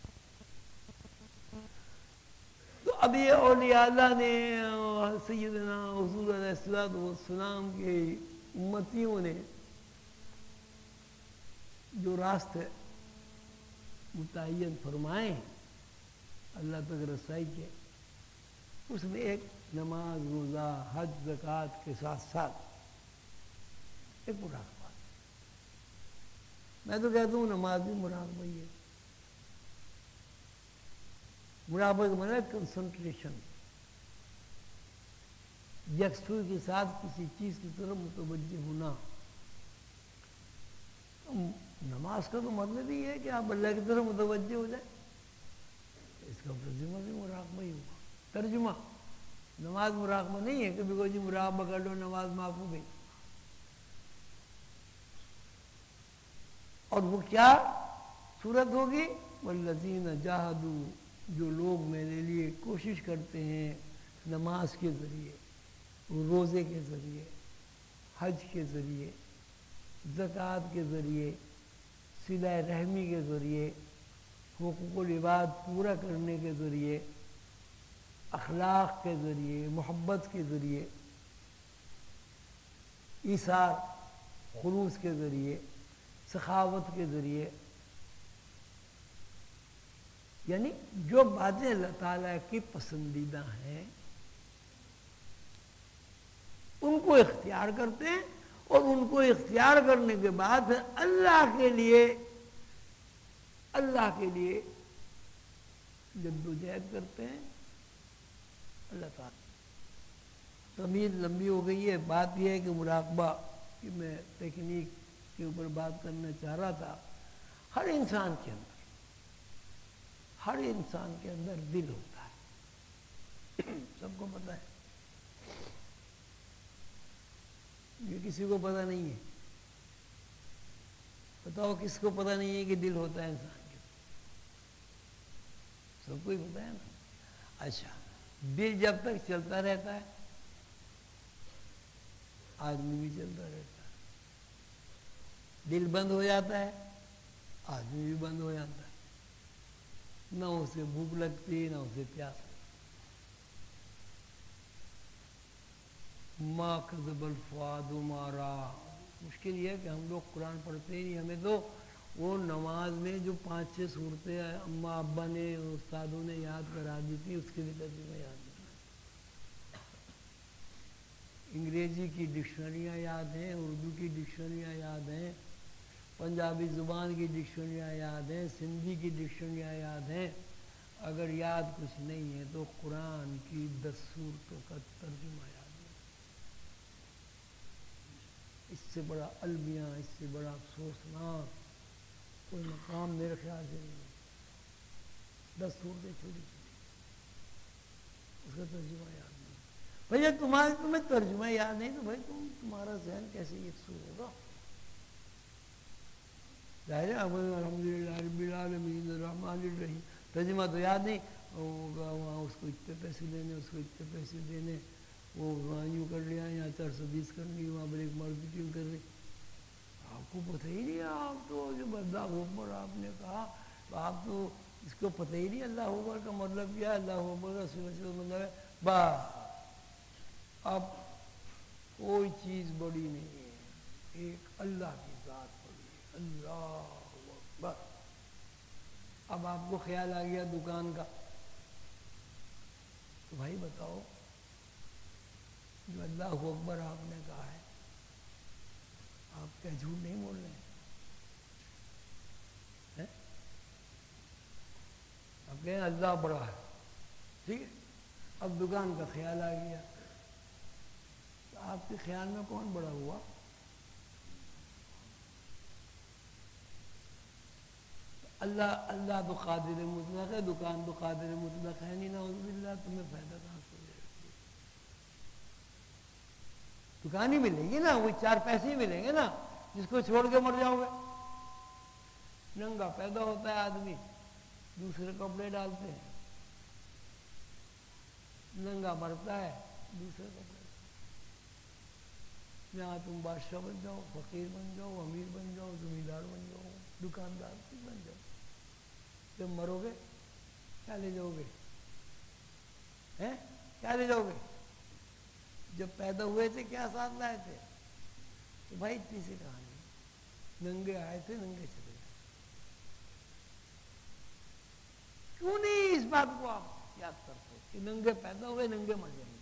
تو اب یہ اولیاء اللہ نے سیدنا حضور علیہ السلام کے امتیوں نے جو راستے متعین فرمائے اللہ تک رسائی کے, اس میں ایک نماز روزہ حج زکوٰۃ کے ساتھ ساتھ ایک مراقبہ. میں تو کہتا ہوں نماز بھی مراقبہ ہی ہے. مراقبہ کا مطلب ہے کنسنٹریشن, یکسوئی کے ساتھ کسی چیز کی طرف متوجہ ہونا. نماز کا تو مطلب ہی ہے کہ آپ اللہ کی طرف متوجہ ہو جائیں. اس کا ترجمہ بھی مراقبہ ہی ہوگا. ترجمہ نماز مراقبہ نہیں ہے کہ بھی کوئی جی مراقبہ کر لو نماز معاف ہو گئی. اور وہ کیا صورت ہوگی؟ والذین جاہدوا جو لوگ میرے لیے کوشش کرتے ہیں نماز کے ذریعے, روزے کے ذریعے, حج کے ذریعے, زکوٰۃ کے ذریعے, صلہ رحمی کے ذریعے, حقوق العباد پورا کرنے کے ذریعے, اخلاق کے ذریعے, محبت کے ذریعے, ایثار خلوص کے ذریعے, سخاوت کے ذریعے, یعنی جو باتیں اللہ تعالیٰ کی پسندیدہ ہیں ان کو اختیار کرتے ہیں, اور ان کو اختیار کرنے کے بعد اللہ کے لیے اللہ کے لیے جدوجہد کرتے ہیں. اللہ تعالیٰ تمیز لمبی ہو گئی ہے. بات یہ ہے کہ مراقبہ کی میں ٹیکنیک کے اوپر بات کرنا چاہ رہا تھا. ہر انسان کے اندر ہر انسان کے اندر دل ہوتا ہے. سب کو پتہ ہے. یہ کسی کو پتہ نہیں ہے. بتاؤ کس کو پتہ نہیں ہے کہ دل ہوتا ہے انسان کے. سب کو ہی پتہ ہے نا. اچھا دل جب تک چلتا رہتا ہے آدمی بھی چلتا رہتا ہے. دل بند ہو جاتا ہے آدمی بھی بند ہو جاتا ہے. نہ اسے بھوک لگتی نہ اسے پیاس لگتی. ما کذب الفؤاد ما رأى. مشکل یہ ہے کہ ہم لوگ قرآن پڑھتے ہی نہیں. ہمیں تو وہ نماز میں جو پانچ چھ صورتیں اماں ابا نے استادوں نے یاد کرا دی تھی اس کے لیے ترجمہ یاد نہیں. انگریزی کی ڈکشنریاں یاد ہیں, اردو کی ڈکشنریاں یاد ہیں, پنجابی زبان کی ڈکشنریاں یاد ہیں, سندھی کی ڈکشنریاں یاد ہیں. اگر یاد کچھ نہیں ہے تو قرآن کی دس صورتوں کا ترجمہ یاد نہیں. اس سے بڑا المیہ, اس سے بڑا افسوسناک کوئی مقام میرے خیال سے نہیں ہے. دس صورتیں چھوٹی چھوٹی, اس کا ترجمہ یاد نہیں. بھائی تمہارے تمہیں ترجمہ یاد نہیں تو بھائی تم تمہارا ذہن کیسے یکسو ہوگا؟ ظاہر ہے الحمد للہ رب العالمین الرحمن الرحیم. ترجمہ تو یاد نہیں ہوگا. وہاں اس کو اتنے پیسے دینے, اس کو اتنے پیسے دینے, وہ وہاں یوں کر لیا, یہاں چار سو بیس کر لی, وہاں بریک مارکیٹنگ کر لی. آپ کو پتہ ہی نہیں. آپ تو جو اللہ اکبر آپ نے کہا آپ تو اس کو پتہ ہی نہیں اللہ اکبر کا مطلب کیا ہے. اللہ اکبر کا مطلب ہے بس اب کوئی چیز بڑی نہیں ہے, ایک اللہ کی ذات بڑی ہے. اللہ اکبر. اب آپ کو خیال آ گیا دکان کا, تو بھائی بتاؤ جو اللہ اکبر آپ نے کہا ہے آپ کیا جھوٹ نہیں بول رہے ہیں؟ آپ کہیں اللہ بڑا ہے, ٹھیک ہے. اب دکان کا خیال آ گیا, تو آپ کے خیال میں کون بڑا ہوا؟ اللہ اللہ تو قادر مطلق ہے, دکان تو قادر مطلق ہے نہیں. نعوذ باللہ. تمہیں فائدہ کہاں سے ملے گا؟ دکان ہی ملے گی نا, وہ چار پیسے ہی ملیں گے نا, جس کو چھوڑ کے مر جاؤ گے. ننگا پیدا ہوتا ہے آدمی, دوسرے کپڑے ڈالتے ہیں. ننگا مرتا ہے, دوسرے کپڑے. یہاں تم بادشاہ بن جاؤ, فقیر بن جاؤ, امیر بن جاؤ, زمیندار بن جاؤ, دکاندار بن جاؤ. جب مرو گے کیا لے جاؤ گے؟ ہیں کیا لے جاؤ گے؟ جب پیدا ہوئے تھے کیا ساتھ لائے تھے؟ تو بھائی اتنی سی کہانی, ننگے آئے تھے ننگے چلے گئے. کیوں نہیں اس بات کو آپ یاد کرتے کہ ننگے پیدا ہوئے ننگے مر جائیں گے؟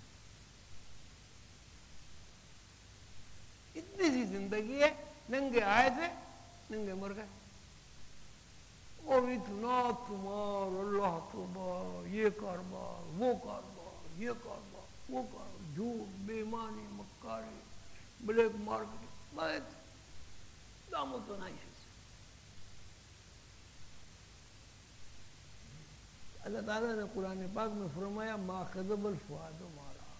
اتنی سی زندگی ہے, ننگے آئے تھے ننگے مر گئے. اور اتنا تمہار اللہ توبہ, یہ کاروبار وہ کاروبار, یہ کاروبار وہ کاروبار, جھوٹ بے ایمانی مکاری بلیک مارکیٹ, بہت داموں تو نہیں ہے. اللہ تعالیٰ نے قرآن پاک میں فرمایا ما کذب الفؤاد ما رأى.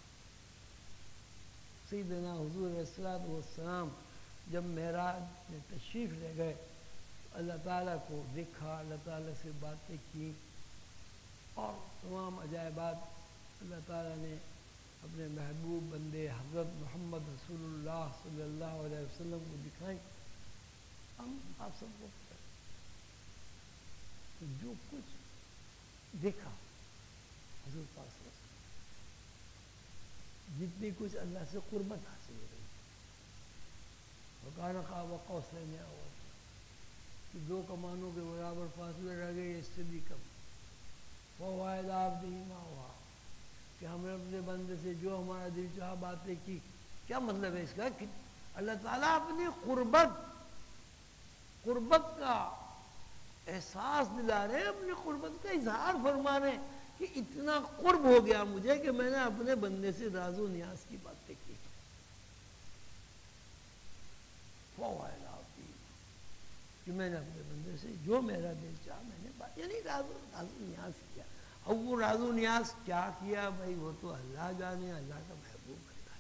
سیدنا حضور علیہ الصلوۃ والسلام جب معراج میں تشریف لے گئے, اللہ تعالیٰ کو دیکھا, اللہ تعالیٰ سے باتیں کی, اور تمام عجائبات اللہ تعالیٰ نے اپنے محبوب بندے حضرت محمد رسول اللہ صلی اللہ علیہ وسلم کو دکھائیں. ہم آپ سب کو پتہ ہے کہ جو کچھ دیکھا حضور پاک صلی اللہ علیہ وسلم, جتنی کچھ اللہ سے قربت حاصل ہو رہی ہے, وَكَانَ قَابَ قَوْسَيْنِ أَوْ أَدْنَىٰ, کہ دو کمانوں کے برابر فاصلے رہ گئے, اس سے بھی کم. فَأَوْحَىٰ إِلَىٰ عَبْدِهِ مَا أَوْحَىٰ, کہ ہم نے اپنے بندے سے جو ہمارا دل چاہا باتیں کی. کیا مطلب ہے اس کا؟ کہ اللہ تعالیٰ اپنی قربت قربت کا احساس دلا رہے ہیں, اپنی قربت کا اظہار فرما رہے ہیں کہ اتنا قرب ہو گیا مجھے کہ میں نے اپنے بندے سے راز و نیاز کی باتیں کی. فَأَوْحَىٰ إِلَىٰ عَبْدِهِ کہ میں نے اپنے بندے سے جو میرا دل چاہا میں نے بات، یعنی راز راز و نیاز کیا. اب وہ راز و نیاز کیا کیا بھائی وہ تو اللہ جانے، اللہ کا محبوب بندہ.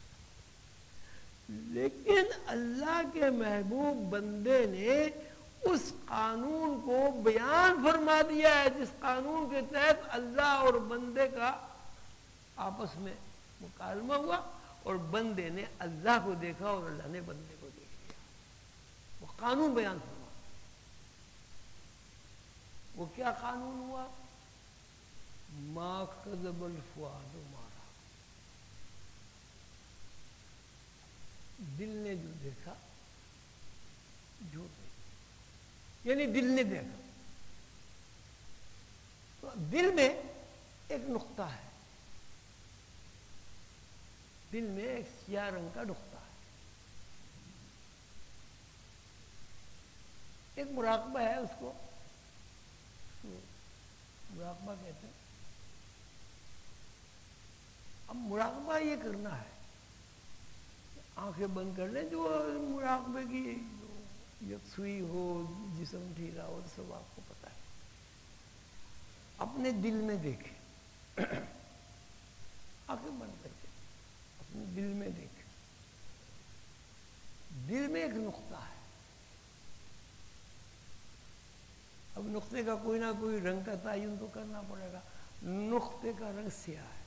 لیکن اللہ کے محبوب بندے نے اس قانون کو بیان فرما دیا ہے جس قانون کے تحت اللہ اور بندے کا آپس میں مکالمہ ہوا، اور بندے نے اللہ کو دیکھا اور اللہ نے بندے کو دیکھ لیا. وہ قانون بیان فرما. وہ کیا قانون ہوا؟ ما کذب الفؤاد ما رأى. دل نے جو دیکھا جو دیکھا، یعنی دل نے دیکھا. تو دل میں ایک نقطہ ہے، دل میں ایک سیاہ رنگ کا نقطہ ہے، ایک مراقبہ ہے، اس کو مراقبہ کہتے ہیں. اب مراقبہ یہ کرنا ہے، آنکھیں بند کر لیں، جو مراقبے کی یکسوئی ہو، جسم ڈھیلا ہو، سب آپ کو پتا ہے. اپنے دل میں دیکھیں، آنکھیں بند کر کے اپنے دل میں دیکھیں. دل میں ایک نقطہ ہے. اب نقطے کا کوئی نہ کوئی رنگ کا تعین تو کرنا پڑے گا. نقطے کا رنگ سیاہ ہے.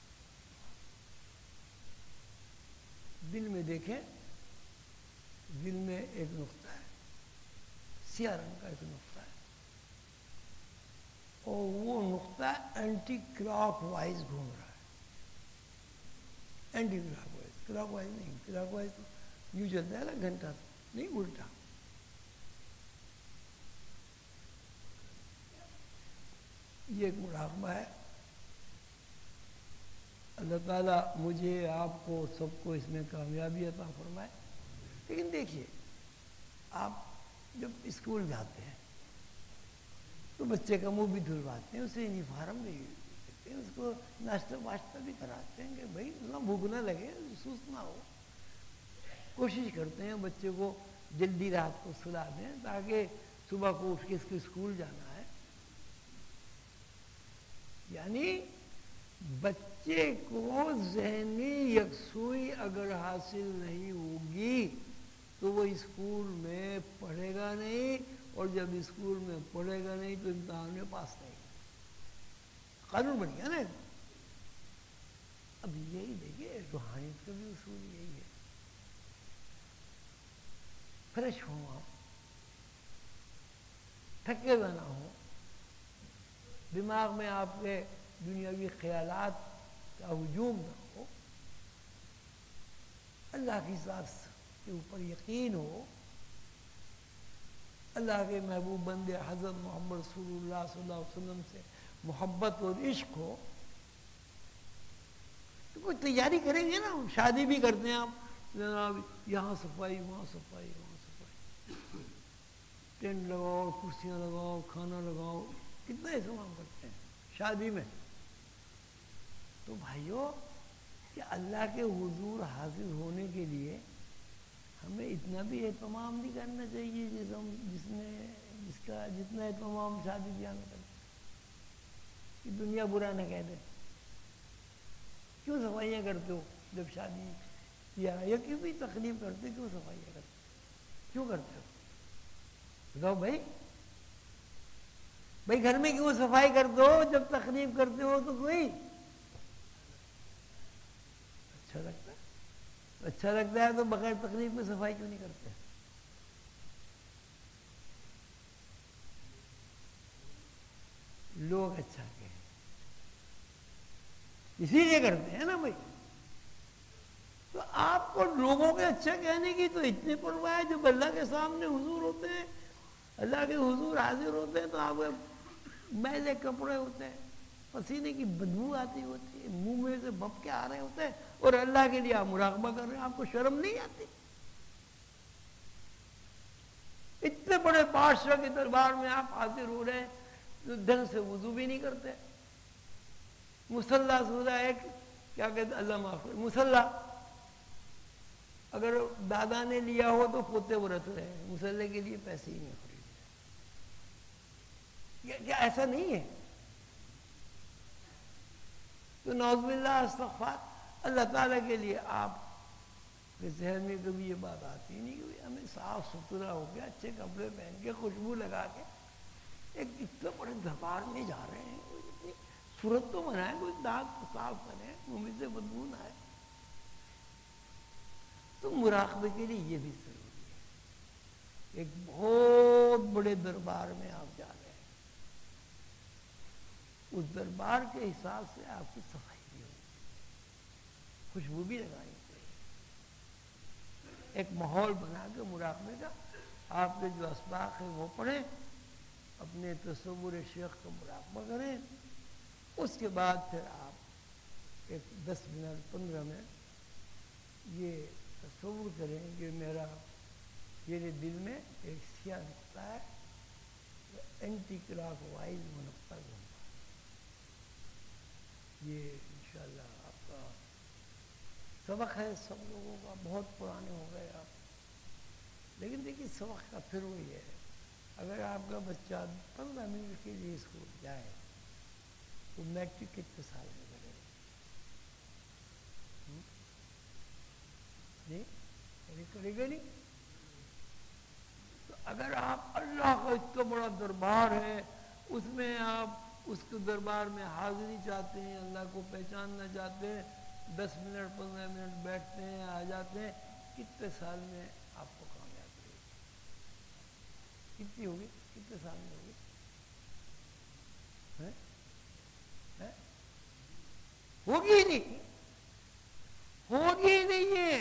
دل میں دیکھیں، دل میں ایک نقطہ ہے، سیاہ رنگ کا ایک نقطہ ہے، اور وہ نقطہ اینٹی کلاک وائز گھوم رہا ہے. Anticlockwise, clockwise نہیں، کلاک وائز تو یوں چلتا ہے نا گھنٹہ، نہیں الٹا. یہ ایک مراقبہ ہے. اللہ تعالیٰ مجھے، آپ کو، سب کو اس میں کامیابی عطا فرمائے. لیکن دیکھیے، آپ جب اسکول جاتے ہیں تو بچے کا منہ بھی دھلواتے ہیں، اسے یونیفارم بھی دیتے ہیں، اس کو ناشتہ واشتہ بھی کراتے ہیں کہ بھائی اتنا بھوک نہ لگے، سست نہ ہو. کوشش کرتے ہیں بچے کو جلدی رات کو سلا دیں تاکہ صبح کو اٹھ کے اس کو اسکول جانا ہے. یعنی بچے کو ذہنی یکسوئی اگر حاصل نہیں ہوگی تو وہ اسکول میں پڑھے گا نہیں، اور جب اسکول میں پڑھے گا نہیں تو امتحان میں پاس نہیں. قانون بن گیا نا. اب یہی دیکھیے روحانیت کا بھی اصول یہی ہے. فریش ہوں آپ، تھکے ہوئے نہ ہوں، دماغ میں آپ کے دنیاوی خیالات کا ہجوم نہ ہو، اللہ کی ذات کے اوپر یقین ہو، اللہ کے محبوب بندے حضرت محمد رسول اللہ صلی اللہ علیہ وسلم سے محبت اور عشق ہو. تو کوئی تیاری کریں گے نا. شادی بھی کرتے ہیں آپ، جناب یہاں صفائی، وہاں صفائی، وہاں صفائی، ٹینٹ لگاؤ، کرسیاں لگاؤ، کھانا لگاؤ، کتنا اہتمام کرتے ہیں شادی میں. تو بھائیو، کہ اللہ کے حضور حاضر ہونے کے لیے ہمیں اتنا بھی اہتمام نہیں کرنا چاہیے جس ہم جس میں جس کا جتنا اہتمام شادی بیاہ میں کرتے کہ دنیا برا نہ کہہ دے. کیوں صفائیاں کرتے ہو جب شادی یا یا کیوں بھی تقریب کرتے، کیوں صفائیاں کرتے، کیوں کرتے ہو؟ بتاؤ بھائی. بھائی گھر میں کیوں صفائی کرتے ہو جب تقریب کرتے ہو؟ تو کوئی اچھا لگتا ہے، اچھا لگتا ہے تو بغیر تقریب میں صفائی کیوں نہیں کرتے؟ لوگ اچھا کہیں اسی لیے کرتے ہیں نا بھائی. تو آپ کو لوگوں کے اچھا کہنے کی تو اتنی پرواہ ہے. جب اللہ کے سامنے حضور ہوتے ہیں، اللہ کے حضور حاضر ہوتے ہیں، تو آپ میلے کپڑے ہوتے ہیں، پسینے کی بدبو آتی ہوتی ہے، منہ میں سے بھپ کے آ رہے ہوتے ہیں، اور اللہ کے لیے آپ مراقبہ کر رہے ہیں. آپ کو شرم نہیں آتی؟ اتنے بڑے بادشاہ کے دربار میں آپ حاضر ہو رہے ہیں تو ڈھنگ سے وضو بھی نہیں کرتے. مصلی سودا ایک کیا کہتے ہیں، اللہ معاف کرے، مصلی اگر دادا نے لیا ہو تو پوتے وہ رکھ رہے ہیں، مصلی کے لیے پیسے ہی نہیں خریدے. کیا ایسا نہیں ہے؟ تو نعوذ باللہ استغفار اللہ تعالیٰ کے لیے آپ کے ذہن میں کبھی یہ بات آتی نہیں کہ ہمیں صاف ستھرا ہو کے اچھے کپڑے پہن کے خوشبو لگا کے ایک اتنے بڑے دربار میں جا رہے ہیں، اتنی صورت تو بنائیں، کوئی داغ تو صاف کریں، منہ سے بدبو نہ آئے. تو مراقبے کے لیے یہ بھی ضروری ہے. ایک بہت بڑے دربار میں آپ جا رہے ہیں، اس دربار کے حساب سے آپ کی صفائی بھی ہوگی، خوشبو بھی لگانی چاہیے. ایک ماحول بنا کے مراقبے کا آپ کے جو اسباق ہیں وہ پڑھیں، اپنے تصور شیخ کا مراقبہ کریں. اس کے بعد پھر آپ ایک دس منٹ پندرہ منٹ یہ تصور کریں کہ میرا میرے دل میں ایک سیاہ نقطہ ہے، اینٹی کلاک وائز وہ نقطہ گھومتا ہے. یہ انشاءاللہ آپ کا سبق ہے، سب لوگوں کا، بہت پرانے ہو گئے آپ. لیکن دیکھیے سبق کا پھر وہی ہے، اگر آپ کا بچہ پندرہ منٹ کے لیے اسکول جائے تو میٹرک کتنے سال میں کرے گا؟ نہیں کرے گا نہیں. تو اگر آپ اللہ کا اتنا بڑا دربار ہے، اس میں آپ اس کے دربار میں حاضری چاہتے ہیں، اللہ کو پہچاننا چاہتے ہیں، دس منٹ پندرہ منٹ بیٹھتے ہیں، آ جاتے ہیں، کتنے سال میں آپ کو کامیاب ہوگی؟ کتنی ہوگی؟ کتنے سال میں ہوگی؟ ہوگی نہیں، ہوگی نہیں ہے.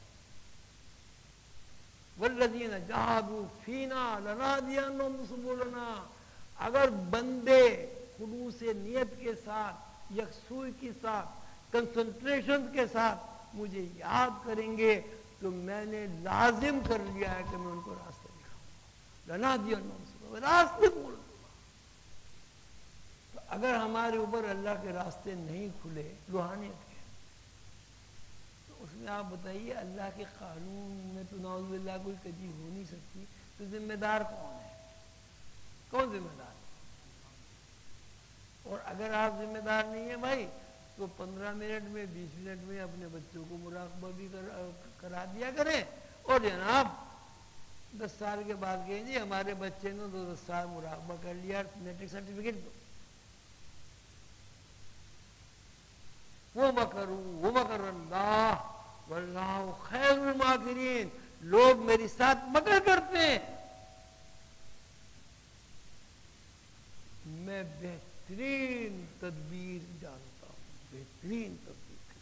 والذین جاہدوا فینا لنہدینہم سبلنا. اگر بندے خلوص نیت کے ساتھ، یکسوئی کے ساتھ، کنسنٹریشن کے ساتھ مجھے یاد کریں گے تو میں نے لازم کر لیا ہے کہ میں ان کو راستہ دکھاؤں. لنہدینہم سبلنا، راستے بول دوں. تو اگر ہمارے اوپر اللہ کے راستے نہیں کھلے روحانیت کے، تو اس میں آپ بتائیے اللہ کے قانون میں تو نعوذ باللہ کوئی کجی ہو نہیں سکتی. تو ذمہ دار کون ہے؟ کون ذمہ دار ہے؟ اور اگر آپ ذمہ دار نہیں ہیں بھائی تو پندرہ منٹ میں بیس منٹ میں اپنے بچوں کو مراقبہ بھی کرا دیا کریں. اور جناب دس سال کے بعد کہیں جی ہمارے بچے نے دو دس سال مراقبہ کر لیا، میٹرک سرٹیفکیٹ دو. وَمَكَرُوا وَمَكَرَ اللَّهُ وَاللَّهُ خَيْرُ الْمَاكِرِينَ. لوگ میری ساتھ مکر کرتے ہیں، میں بہترین تدبیر جانتا ہوں، بہترین تدبیر.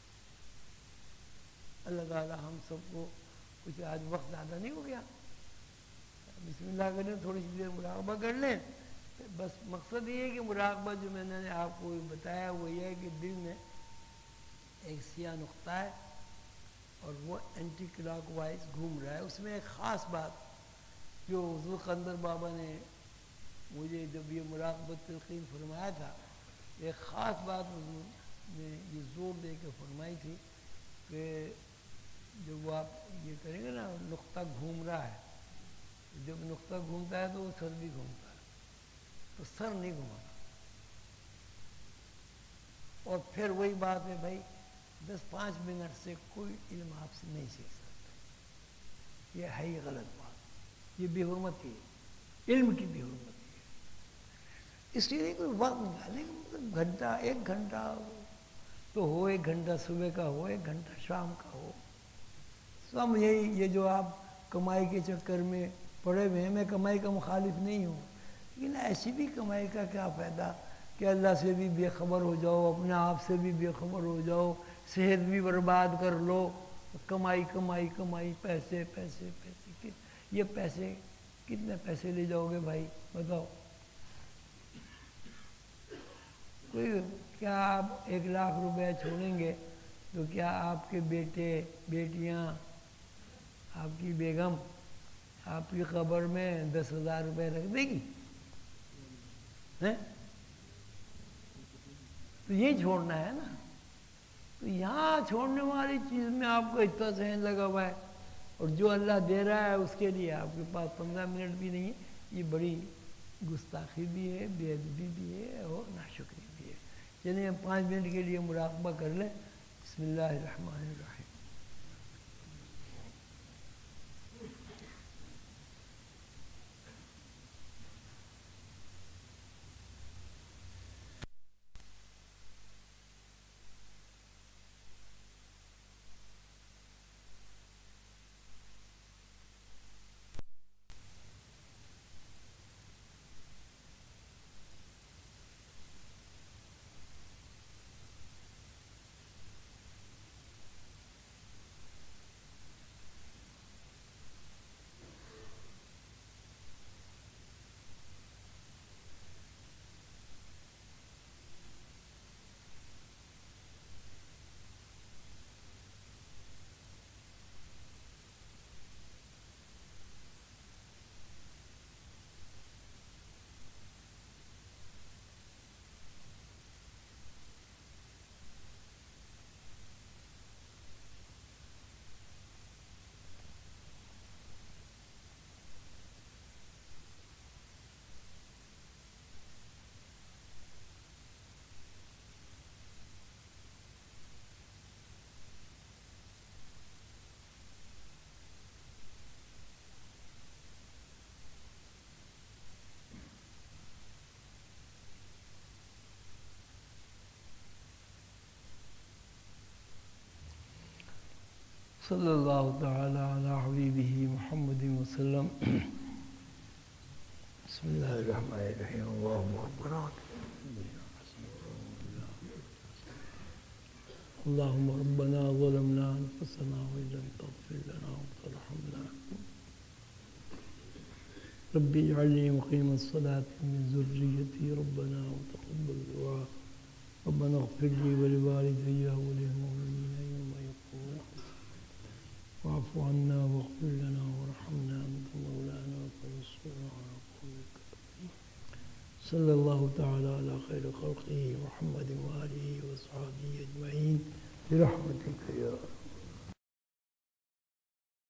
اللہ تعالی ہم سب کو کچھ، آج وقت زیادہ نہیں ہو گیا، بسم اللہ کریں، تھوڑی سی دیر مراقبہ کر لیں. بس مقصد یہ ہے کہ مراقبہ جو میں نے آپ کو بتایا وہ یہ ہے کہ دل میں ایک سیاہ نقطہ ہے اور وہ اینٹی کلاک وائز گھوم رہا ہے. اس میں ایک خاص بات جو حضور قندر بابا نے مجھے جب یہ مراقبت تلقین فرمایا تھا، ایک خاص بات حضور نے یہ زور دے کے فرمائی تھی کہ جب آپ یہ کریں گے نا نقطہ گھوم رہا ہے، جب نقطہ گھومتا ہے تو وہ سر بھی گھومتا ہے، تو سر نہیں گھومانا. اور پھر وہی بات ہے بھائی، دس پانچ منٹ سے کوئی علم آپ سے نہیں سیکھ سکتا. یہ ہے ہی غلط بات، یہ بے حرمتی ہے، علم کی بے حرمتی ہے. اس لیے کوئی وقت نکالے، گھنٹہ ایک گھنٹہ تو ہو، ایک گھنٹہ صبح کا ہو، ایک گھنٹہ شام کا ہو. سب یہی یہ جو آپ کمائی کے چکر میں پڑے ہوئے ہیں، میں کمائی کا مخالف نہیں ہوں، لیکن ایسی بھی کمائی کا کیا فائدہ کہ اللہ سے بھی بے خبر ہو جاؤ، اپنے آپ سے بھی بے خبر ہو جاؤ، صحت بھی برباد کر لو، کمائی کمائی کمائی، پیسے پیسے پیسے. یہ پیسے کتنے پیسے لے جاؤ گے بھائی بتاؤ؟ کوئی کیا آپ ایک لاکھ روپے چھوڑیں گے تو کیا آپ کے بیٹے بیٹیاں، آپ کی بیگم آپ کی قبر میں دس ہزار روپے رکھ دے گی؟ تو یہ چھوڑنا ہے نا. تو یہاں چھوڑنے والی چیز میں آپ کو اتنا ذہن لگا ہوا ہے، اور جو اللہ دے رہا ہے اس کے لیے آپ کے پاس پندرہ منٹ بھی نہیں ہے. یہ بڑی گستاخی بھی ہے، بے ادبی بھی ہے اور ناشکری بھی ہے. چلیے ہم پانچ منٹ کے لیے مراقبہ کر لیں. بسم اللہ الرحمن الرحیم. صلی اللہ تعالی علی حبیبہ محمد وسلم. بسم اللہ الرحمن الرحیم. اللہم ربنا اللہم ربنا ظلمنا انفسنا وإن لم تغفر لنا وترحمنا رب اجعلني مقيم الصلاة من ذريتي ربنا وتقبل دعاء ربنا اغفر لي ولوالدي وللمؤمنين يوم يقوم الحساب واعف عنا واغفر لنا وارحمنا أنت مولانا فانصرنا على القوم الكافرين. صلى الله تعالى على خير خلقه محمد وآله وصحبه أجمعين برحمتك يا